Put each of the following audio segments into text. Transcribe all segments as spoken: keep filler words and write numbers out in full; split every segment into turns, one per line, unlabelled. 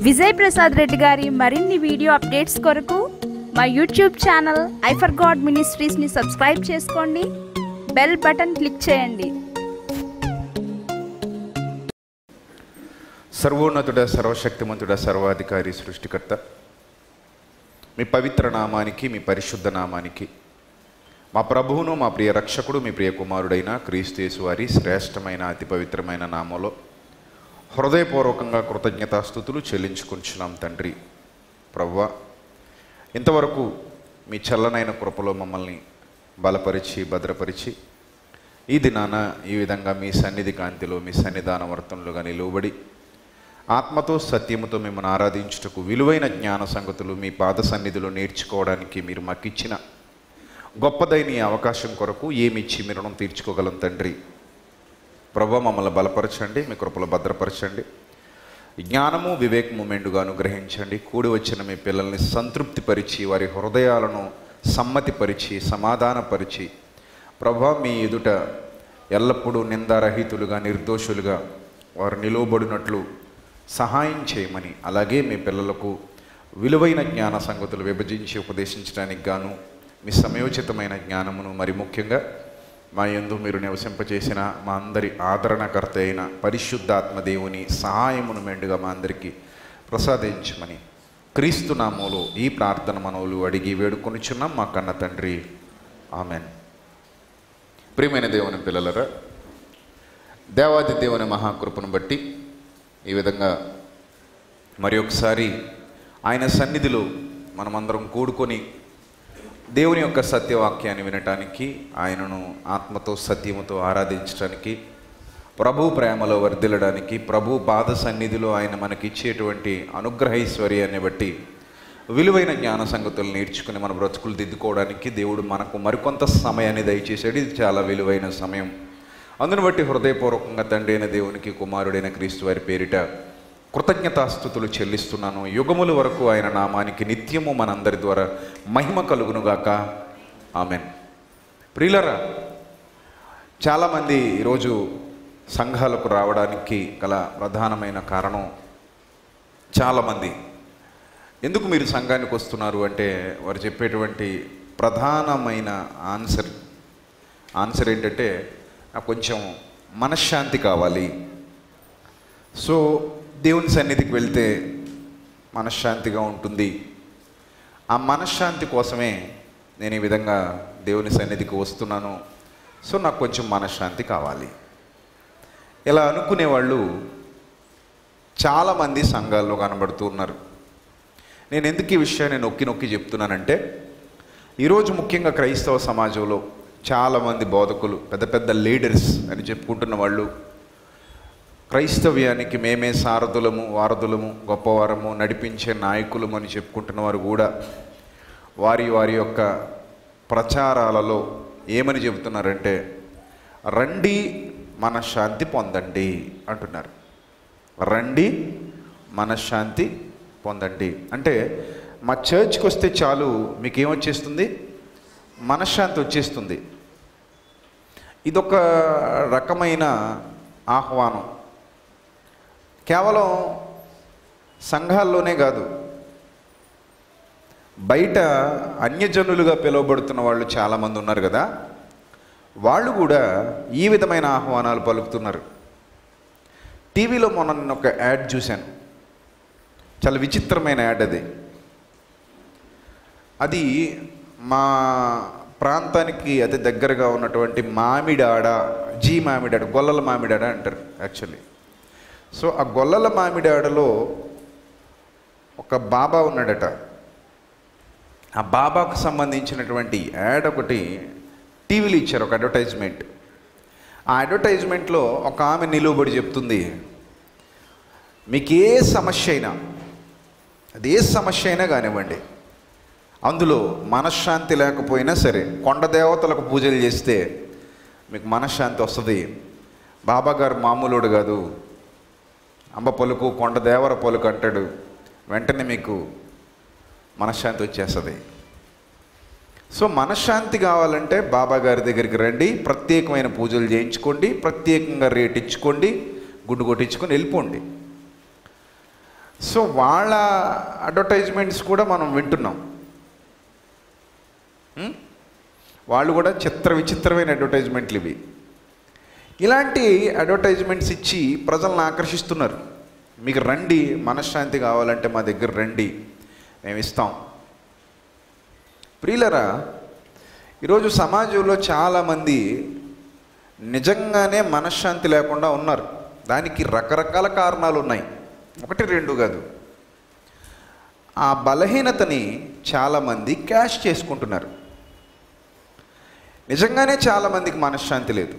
విజయ్ ప్రసాద్ రెడ్డి గారి మరిన్ని video updates కొరకు మా YouTube channel I for God మినిస్ట్రీస్ని సబ్స్క్రైబ్ చేసుకోండి, బెల్ బటన్ క్లిక్ చేయండి.
సర్వోన్నతుడ, సర్వశక్తిమంతుడ, సర్వాధికారి, సృష్టికర్త, మీ పవిత్ర నామానికి, మీ పరిశుద్ధ నామానికి, మా ప్రభువును, మా ప్రియ రక్షకుడు, మీ ప్రియ కుమారుడైన క్రీస్తు యేసు వారి శ్రేష్టమైన అతి పవిత్రమైన నామంలో హృదయపూర్వకంగా కృతజ్ఞతాస్తుతులు చెల్లించుకుంటున్నాం తండ్రి. ప్రభువా, ఇంతవరకు మీ చల్లనైన కృపలో మమ్మల్ని బలపరిచి భద్రపరిచి ఈ దినాన ఈ విధంగా మీ సన్నిధి కాంతిలో, మీ సన్నిధాన వర్తనలుగా నిలువబడి ఆత్మతో సత్యముతో మిమ్మల్ని ఆరాధించుటకు విలువైన జ్ఞాన సంగతులు మీ పాద సన్నిధిలో నేర్చుకోవడానికి మీరు మాకిచ్చిన గొప్పదైన ఈ అవకాశం కొరకు ఏమిచ్చి మీ రుణం తీర్చుకోగలం తండ్రి. ప్రభువా, మమ్మల్ని బలపరచండి, మీ కృపలో భద్రపరచండి, జ్ఞానము వివేకము మెండుగా అనుగ్రహించండి. కూడి వచ్చిన మీ పిల్లల్ని సంతృప్తిపరిచి వారి హృదయాలను సమ్మతిపరిచి సమాధానపరిచి ప్రభువా, మీ ఎదుట ఎల్లప్పుడూ నిందారహితులుగా నిర్దోషులుగా వారు నిలువబడినట్లు సహాయం చేయమని, అలాగే మీ పిల్లలకు విలువైన జ్ఞాన సంగతులు విభజించి ఉపదేశించడానికి గాను మీ సమయోచితమైన జ్ఞానమును, మరి ముఖ్యంగా మా యందు మీరు నివసింపచేసిన మా అందరి ఆదరణకర్త అయిన పరిశుద్ధాత్మదేవుని సహాయమును మెండుగా మా అందరికీ ప్రసాదించమని క్రీస్తు నామములో ఈ ప్రార్థన మనవులు అడిగి వేడుకొనిచున్నాం మా కన్న తండ్రి, ఆమెన్. ప్రియమైన దేవుని పిల్లలరా, దేవాది దేవుని మహాకృపను బట్టి ఈ విధంగా మరి ఒకసారి ఆయన సన్నిధిలో మనమందరం కూడుకొని దేవుని యొక్క సత్యవాక్యాన్ని వినటానికి, ఆయనను ఆత్మతో సత్యముతో ఆరాధించడానికి, ప్రభు ప్రేమలో వర్ధిల్లడానికి, ప్రభు పాద సన్నిధిలో ఆయన మనకిచ్చేటువంటి అనుగ్రహైశ్వర్యాన్ని బట్టి విలువైన జ్ఞాన సంగతులు నేర్చుకుని మన బ్రతుకులు దిద్దుకోవడానికి దేవుడు మనకు మరికొంత సమయాన్ని దయచేసాడు. ఇది చాలా విలువైన సమయం. అందును బట్టి హృదయపూర్వకంగా తండ్రి అయిన దేవునికి, కుమారుడైన క్రీస్తు వారి పేరిట కృతజ్ఞతాస్తుతులు చెల్లిస్తున్నాను. యుగముల వరకు ఆయన నామానికి నిత్యము మనందరి ద్వారా మహిమ కలుగునుగాక, ఆమెన్. ప్రియులరా, చాలామంది ఈరోజు సంఘాలకు రావడానికి గల ప్రధానమైన కారణం, చాలామంది ఎందుకు మీరు సంఘానికి వస్తున్నారు అంటే వారు చెప్పేటువంటి ప్రధానమైన ఆన్సర్ ఆన్సర్ ఏంటంటే, నాకు కొంచెం మనశ్శాంతి కావాలి. సో దేవుని సన్నిధికి వెళ్తే మనశ్శాంతిగా ఉంటుంది. ఆ మనశ్శాంతి కోసమే నేను ఈ విధంగా దేవుని సన్నిధికి వస్తున్నాను. సో నాకు కొంచెం మనశ్శాంతి కావాలి. ఇలా అనుకునేవాళ్ళు చాలామంది సంఘాల్లో కనబడుతూ ఉన్నారు. నేను ఎందుకు ఈ విషయాన్ని నొక్కి నొక్కి చెప్తున్నానంటే, ఈరోజు ముఖ్యంగా క్రైస్తవ సమాజంలో చాలామంది బోధకులు, పెద్ద పెద్ద లీడర్స్ అని చెప్పుకుంటున్న వాళ్ళు, క్రైస్తవ్యానికి మేమే సారథులము, వారధులము, గొప్పవారము, నడిపించే నాయకులము అని చెప్పుకుంటున్న వారు కూడా వారి వారి యొక్క ప్రచారాలలో ఏమని చెబుతున్నారంటే, రండి మనశ్శాంతి పొందండి అంటున్నారు. రండి మనశ్శాంతి పొందండి అంటే, మా చర్చ్కి వస్తే చాలు మీకేమొచ్చేస్తుంది, మనశ్శాంతి వచ్చేస్తుంది. ఇదొక రకమైన ఆహ్వానం. కేవలం సంఘాల్లోనే కాదు, బయట అన్యజనులుగా పిలువబడుతున్న వాళ్ళు చాలామంది ఉన్నారు కదా, వాళ్ళు కూడా ఈ విధమైన ఆహ్వానాలు పలుకుతున్నారు. టీవీలో మొన్న నేను ఒక యాడ్ చూశాను, చాలా విచిత్రమైన యాడ్. అది అది మా ప్రాంతానికి అతి దగ్గరగా ఉన్నటువంటి మామిడాడ, జీ మామిడాడ, గొల్లల మామిడాడ అంటారు యాక్చువల్లీ. సో ఆ గొల్లల మామిడాడలో ఒక బాబా ఉన్నాడట. ఆ బాబాకు సంబంధించినటువంటి యాడ్ ఒకటి టీవీలో ఇచ్చారు, ఒక అడ్వర్టైజ్మెంట్. ఆ అడ్వర్టైజ్మెంట్లో ఒక ఆమె నిలువబడి చెప్తుంది, మీకు ఏ సమస్య అయినా, అది ఏ సమస్య అయినా కానివ్వండి, అందులో మనశ్శాంతి లేకపోయినా సరే, కొండ దేవతలకు పూజలు చేస్తే మీకు మనశ్శాంతి వస్తుంది. బాబాగారు మామూలుడు కాదు, అంబ పలుకు కొండ దేవర పలుకు అంటాడు, వెంటనే మీకు మనశ్శాంతి వచ్చేస్తుంది. సో మనశ్శాంతి కావాలంటే బాబా గారి దగ్గరికి రండి, ప్రత్యేకమైన పూజలు చేయించుకోండి, ప్రత్యేకంగా రేట్ ఇచ్చుకోండి, గుండు కొట్టించుకొని వెళ్ళిపోండి. సో సో వాళ్ళ అడ్వర్టైజ్మెంట్స్ కూడా మనం వింటున్నాం. వాళ్ళు కూడా చిత్ర విచిత్రమైన అడ్వర్టైజ్మెంట్లు ఇవి. ఇలాంటి అడ్వర్టైజ్మెంట్స్ ఇచ్చి ప్రజలను ఆకర్షిస్తున్నారు. మీకు రండి, మనశ్శాంతి కావాలంటే మా దగ్గర రండి, మేము ఇస్తాం. ప్రియులరా, ఈరోజు సమాజంలో చాలామంది నిజంగానే మనశ్శాంతి లేకుండా ఉన్నారు. దానికి రకరకాల కారణాలు ఉన్నాయి, ఒకటి రెండు కాదు. ఆ బలహీనతని చాలామంది క్యాష్ చేసుకుంటున్నారు. నిజంగానే చాలామందికి మనశ్శాంతి లేదు.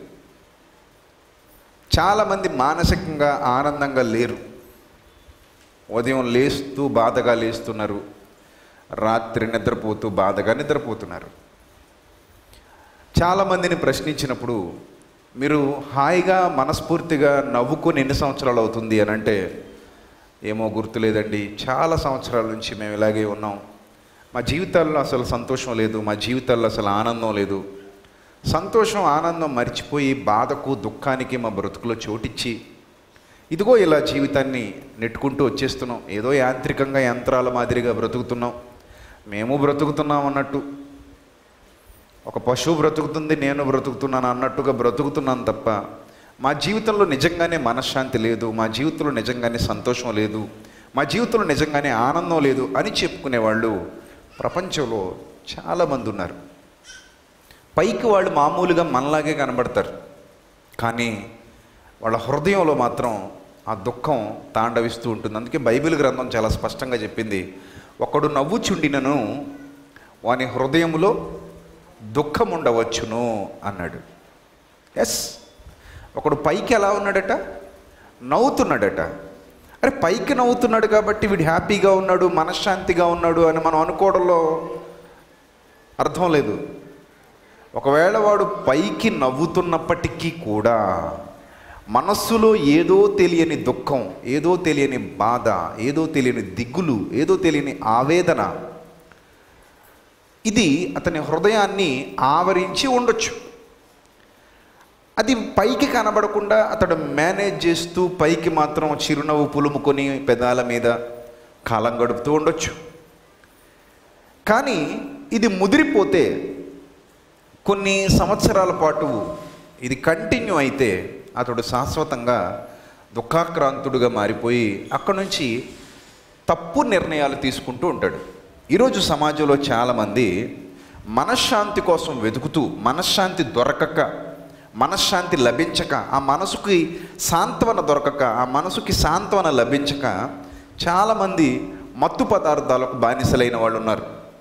చాలామంది మానసికంగా ఆనందంగా లేరు. ఉదయం లేస్తూ బాధగా లేస్తున్నారు, రాత్రి నిద్రపోతూ బాధగా నిద్రపోతున్నారు. చాలామందిని ప్రశ్నించినప్పుడు మీరు హాయిగా మనస్ఫూర్తిగా నవ్వుకొని ఎన్ని సంవత్సరాలు అవుతుంది అని అంటే, ఏమో గుర్తులేదండి, చాలా సంవత్సరాల నుంచి మేము ఇలాగే ఉన్నాం, మా జీవితాల్లో అసలు సంతోషం లేదు, మా జీవితాల్లో అసలు ఆనందం లేదు. సంతోషం ఆనందం మర్చిపోయి బాధకు దుఃఖానికి మా బ్రతుకులో చోటిచ్చి ఇదిగో ఇలా జీవితాన్ని నెట్టుకుంటూ వచ్చేస్తున్నాం. ఏదో యాంత్రికంగా యంత్రాల మాదిరిగా బ్రతుకుతున్నాం. మేము బ్రతుకుతున్నాం అన్నట్టు, ఒక పశువు బ్రతుకుతుంది, నేను బ్రతుకుతున్నాను అన్నట్టుగా బ్రతుకుతున్నాను తప్ప మా జీవితంలో నిజంగానే మనశ్శాంతి లేదు, మా జీవితంలో నిజంగానే సంతోషం లేదు, మా జీవితంలో నిజంగానే ఆనందం లేదు అని చెప్పుకునే వాళ్ళు ప్రపంచంలో చాలామంది ఉన్నారు. పైకి వాళ్ళు మామూలుగా మనలాగే కనబడతారు, కానీ వాళ్ళ హృదయంలో మాత్రం ఆ దుఃఖం తాండవిస్తూ ఉంటుంది. అందుకే బైబిల్ గ్రంథం చాలా స్పష్టంగా చెప్పింది, ఒకడు నవ్వుచుండినను వాని హృదయంలో దుఃఖం ఉండవచ్చును అన్నాడు. ఎస్, ఒకడు పైకి ఎలా ఉన్నాడట, నవ్వుతున్నాడట. అరే పైకి నవ్వుతున్నాడు కాబట్టి వీడు హ్యాపీగా ఉన్నాడు, మనశ్శాంతిగా ఉన్నాడు అని మనం అనుకోవడంలో అర్థం లేదు. ఒకవేళ వాడు పైకి నవ్వుతున్నప్పటికీ కూడా మనస్సులో ఏదో తెలియని దుఃఖం, ఏదో తెలియని బాధ, ఏదో తెలియని దిగులు, ఏదో తెలియని ఆవేదన, ఇది అతని హృదయాన్ని ఆవరించి ఉండొచ్చు. అది పైకి కనబడకుండా అతడు మేనేజ్ చేస్తూ పైకి మాత్రం చిరునవ్వు పులుముకొని పెదాల మీద కాలం గడుపుతూ ఉండొచ్చు. కానీ ఇది ముదిరిపోతే, కొన్ని సంవత్సరాల పాటు ఇది కంటిన్యూ అయితే అతడు శాశ్వతంగా దుఃఖాక్రాంతుడుగా మారిపోయి అక్కడి నుంచి తప్పు నిర్ణయాలు తీసుకుంటూ ఉంటాడు. ఈరోజు సమాజంలో చాలామంది మనశ్శాంతి కోసం వెతుకుతూ, మనశ్శాంతి దొరకక, మనశ్శాంతి లభించక, ఆ మనసుకి సాంత్వన దొరకక, ఆ మనసుకి సాంత్వన లభించక చాలామంది మత్తు పదార్థాలకు బానిసలైన వాళ్ళు ఉన్నారు.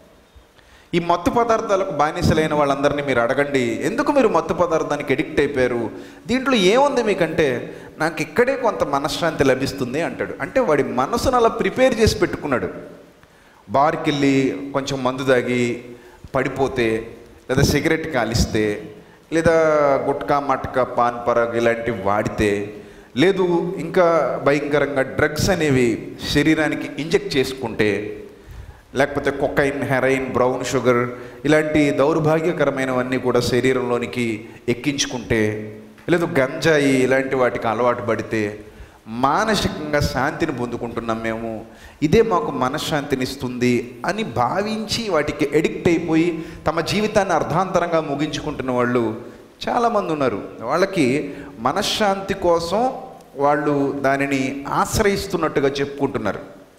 ఈ మత్తు పదార్థాలకు బానిసలైన వాళ్ళందరినీ మీరు అడగండి, ఎందుకు మీరు మత్తు పదార్థానికి ఎడిక్ట్ అయిపోయారు, దీంట్లో ఏముంది మీకంటే, నాకు ఇక్కడే కొంత మనశ్శాంతి లభిస్తుంది అంటాడు. అంటే వాడి మనసును అలా ప్రిపేర్ చేసి పెట్టుకున్నాడు. బార్కి వెళ్ళి కొంచెం మందు తాగి పడిపోతే, లేదా సిగరెట్ కాలిస్తే, లేదా గుట్కా మట్కా పాన్ పరాగ్ ఇలాంటివి వాడితే, లేదు ఇంకా భయంకరంగా డ్రగ్స్ అనేవి శరీరానికి ఇంజెక్ట్ చేసుకుంటే, లేకపోతే కొకైన్, హెరాయిన్, బ్రౌన్ షుగర్ ఇలాంటి దౌర్భాగ్యకరమైనవన్నీ కూడా శరీరంలోనికి ఎక్కించుకుంటే, లేదు గంజాయి ఇలాంటి వాటికి అలవాటు పడితే మానసికంగా శాంతిని పొందుకుంటున్నాం మేము, ఇదే మాకు మనశ్శాంతినిస్తుంది అని భావించి వాటికి ఎడిక్ట్ అయిపోయి తమ జీవితాన్ని అర్ధాంతరంగా ముగించుకుంటున్న వాళ్ళు చాలామంది ఉన్నారు. వాళ్ళకి మనశ్శాంతి కోసం వాళ్ళు దానిని ఆశ్రయిస్తున్నట్టుగా చెప్పుకుంటున్నారు.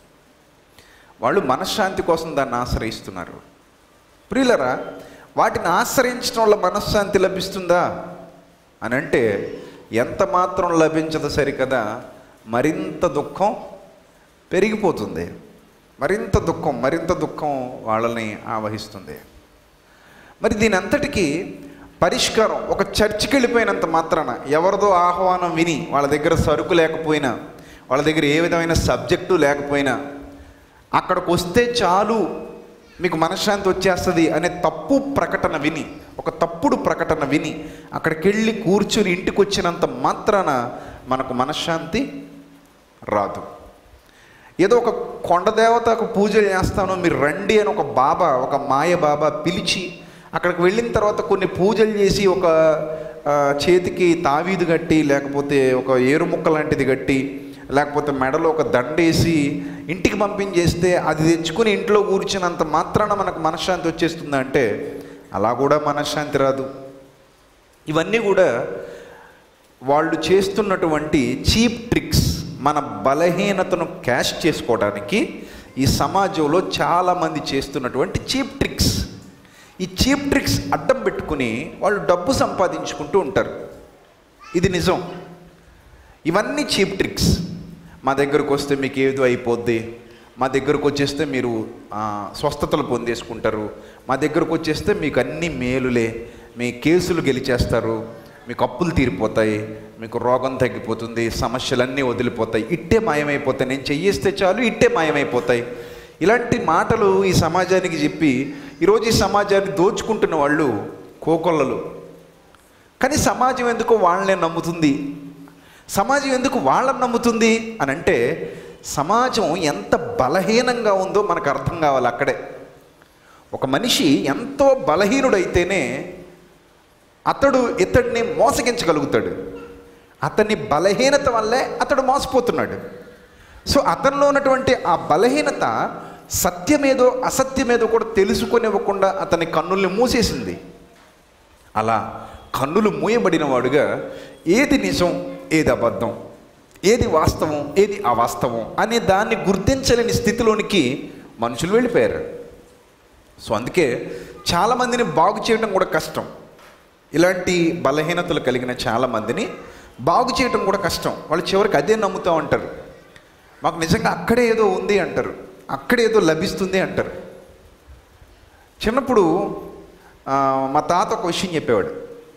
వాళ్ళు మనశ్శాంతి కోసం దాన్ని ఆశ్రయిస్తున్నారు. ప్రియులరా, వాటిని ఆశ్రయించడం వల్ల మనశ్శాంతి లభిస్తుందా అని అంటే ఎంత మాత్రం లభించదు సరికదా, మరింత దుఃఖం పెరిగిపోతుంది. మరింత దుఃఖం మరింత దుఃఖం వాళ్ళని ఆవహిస్తుంది. మరి దీని అంతటికీ పరిష్కారం ఒక చర్చికి వెళ్ళిపోయినంత మాత్రాన, ఎవరిదో ఆహ్వానం విని, వాళ్ళ దగ్గర సరుకు లేకపోయినా, వాళ్ళ దగ్గర ఏ విధమైన సబ్జెక్టు లేకపోయినా, అక్కడికి వస్తే చాలు మీకు మనశ్శాంతి వచ్చేస్తుంది అనే తప్పు ప్రకటన విని, ఒక తప్పుడు ప్రకటన విని అక్కడికి వెళ్ళి కూర్చుని ఇంటికి వచ్చినంత మాత్రాన మనకు మనశ్శాంతి రాదు. ఏదో ఒక కొండదేవతకు పూజలు చేస్తాను మీరు రండి అని ఒక బాబా, ఒక మాయ బాబా పిలిచి అక్కడికి వెళ్ళిన తర్వాత కొన్ని పూజలు చేసి ఒక చేతికి తావీదు కట్టి, లేకపోతే ఒక ఏరుముక్క లాంటిది కట్టి, లేకపోతే మెడలో ఒక దండేసి ఇంటికి పంపించేస్తే అది తెచ్చుకుని ఇంట్లో కూర్చున్నంత మాత్రాన మనకు మనశ్శాంతి వచ్చేస్తుందా అంటే అలా కూడా మనశ్శాంతి రాదు. ఇవన్నీ కూడా వాళ్ళు చేస్తున్నటువంటి చీప్ ట్రిక్స్, మన బలహీనతను క్యాష్ చేసుకోవడానికి ఈ సమాజంలో చాలామంది చేస్తున్నటువంటి చీప్ ట్రిక్స్. ఈ చీప్ ట్రిక్స్ అడ్డం పెట్టుకుని వాళ్ళు డబ్బు సంపాదించుకుంటూ ఉంటారు. ఇది నిజం. ఇవన్నీ చీప్ ట్రిక్స్. మా దగ్గరకు వస్తే మీకు ఏదో అయిపోద్ది, మా దగ్గరకు వచ్చేస్తే మీరు స్వస్థతలు పొందేసుకుంటారు, మా దగ్గరకు వచ్చేస్తే మీకు అన్ని మేలులే, మీ కేసులు గెలిచేస్తారు, మీకు అప్పులు తీరిపోతాయి, మీకు రోగం తగ్గిపోతుంది, సమస్యలన్నీ వదిలిపోతాయి, ఇట్టే మాయమైపోతాయి, నేను చెయ్యేస్తే చాలు ఇట్టే మాయమైపోతాయి. ఇలాంటి మాటలు ఈ సమాజానికి చెప్పి ఈరోజు ఈ సమాజాన్ని దోచుకుంటున్న వాళ్ళు కోకొల్లలు. కానీ సమాజం ఎందుకు వాళ్ళనే నమ్ముతుంది? సమాజం ఎందుకు వాళ్ళని నమ్ముతుంది అని అంటే సమాజం ఎంత బలహీనంగా ఉందో మనకు అర్థం కావాలి. అక్కడే ఒక మనిషి ఎంతో బలహీనుడైతేనే అతడు ఇతడిని మోసగించగలుగుతాడు. అతని బలహీనత వల్లే అతడు మోసపోతున్నాడు. సో అతనిలో ఉన్నటువంటి ఆ బలహీనత సత్యమేదో అసత్యమేదో కూడా తెలుసుకొనివ్వకుండా అతని కన్నుల్ని మూసేసింది. అలా కన్నులు మూయబడిన వాడుగా ఏది నిజం, ఏది అబద్ధం, ఏది వాస్తవం, ఏది అవాస్తవం అనే దాన్ని గుర్తించలేని స్థితిలోనికి మనుషులు వెళ్ళిపోయారు. సో అందుకే చాలామందిని బాగు చేయడం కూడా కష్టం. ఇలాంటి బలహీనతలు కలిగిన చాలామందిని బాగు చేయడం కూడా కష్టం. వాళ్ళు చివరికి అదే నమ్ముతూ ఉంటారు. మాకు నిజంగా అక్కడే ఏదో ఉంది అంటారు, అక్కడే ఏదో లభిస్తుంది అంటారు. చిన్నప్పుడు మా తాత ఒక విషయం చెప్పేవాడు.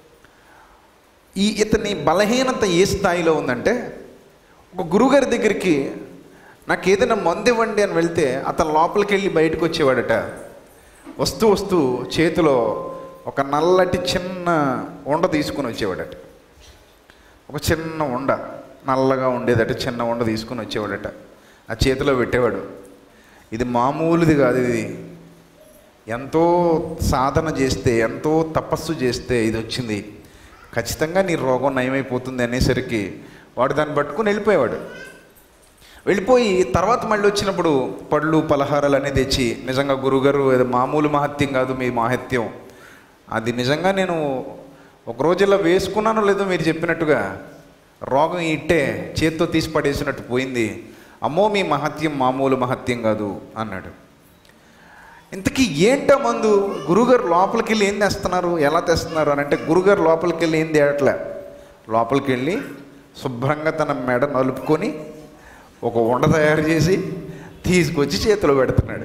ఈ ఇతని బలహీనత ఏ స్థాయిలో ఉందంటే, ఒక గురుగారి దగ్గరికి నాకు ఏదైనా మందు ఇవ్వండి అని వెళ్తే అతను లోపలికి వెళ్ళి బయటకు వచ్చేవాడట. వస్తూ వస్తూ చేతిలో ఒక నల్లటి చిన్న ఉండ తీసుకుని వచ్చేవాడట. ఒక చిన్న ఉండ, నల్లగా ఉండేదట, చిన్న ఉండ తీసుకుని వచ్చేవాడట. ఆ చేతిలో పెట్టేవాడు. ఇది మామూలుది కాదు, ఇది ఎంతో సాధన చేస్తే, ఎంతో తపస్సు చేస్తే ఇది వచ్చింది, ఖచ్చితంగా నీ రోగం నయమైపోతుంది అనేసరికి వాడు దాన్ని పట్టుకుని వెళ్ళిపోయేవాడు. వెళ్ళిపోయి తర్వాత మళ్ళీ వచ్చినప్పుడు పళ్ళు పలహారాలు అనేది తెచ్చి, నిజంగా గురుగారు అది మామూలు మహత్యం కాదు మీ మహత్యం, అది నిజంగా నేను ఒక రోజు ఇలా వేసుకున్నానో లేదో మీరు చెప్పినట్టుగా రోగం ఇట్టే చేత్తో తీసి పడేసినట్టు పోయింది, అమ్మో మీ మహత్యం మామూలు మహత్యం కాదు అన్నాడు. ఇంతకీ ఏంటో మందు? గురుగారు లోపలికి వెళ్ళి ఏం తెస్తున్నారు, ఎలా తెస్తున్నారు అని అంటే, గురుగారు లోపలికి వెళ్ళి ఏం తేయట్లే, లోపలికి వెళ్ళి శుభ్రంగా తన మెడ నలుపుకొని ఒక ఉండ తయారు చేసి తీసుకొచ్చి చేతిలో పెడుతున్నాడు.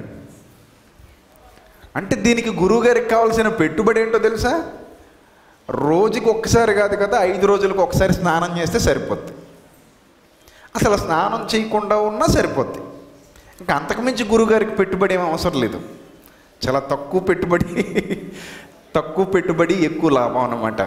అంటే దీనికి గురువుగారికి కావాల్సిన పెట్టుబడి ఏంటో తెలుసా? రోజుకి ఒక్కసారి కాదు కదా, ఐదు రోజులకు ఒకసారి స్నానం చేస్తే సరిపోద్ది. అసలు స్నానం చేయకుండా ఉన్నా సరిపోద్ది. ఇంకా అంతకుమించి గురువుగారికి పెట్టుబడి ఏమీ అవసరం లేదు. చాలా తక్కువ పెట్టుబడి, తక్కువ పెట్టుబడి ఎక్కువ లాభం అన్నమాట.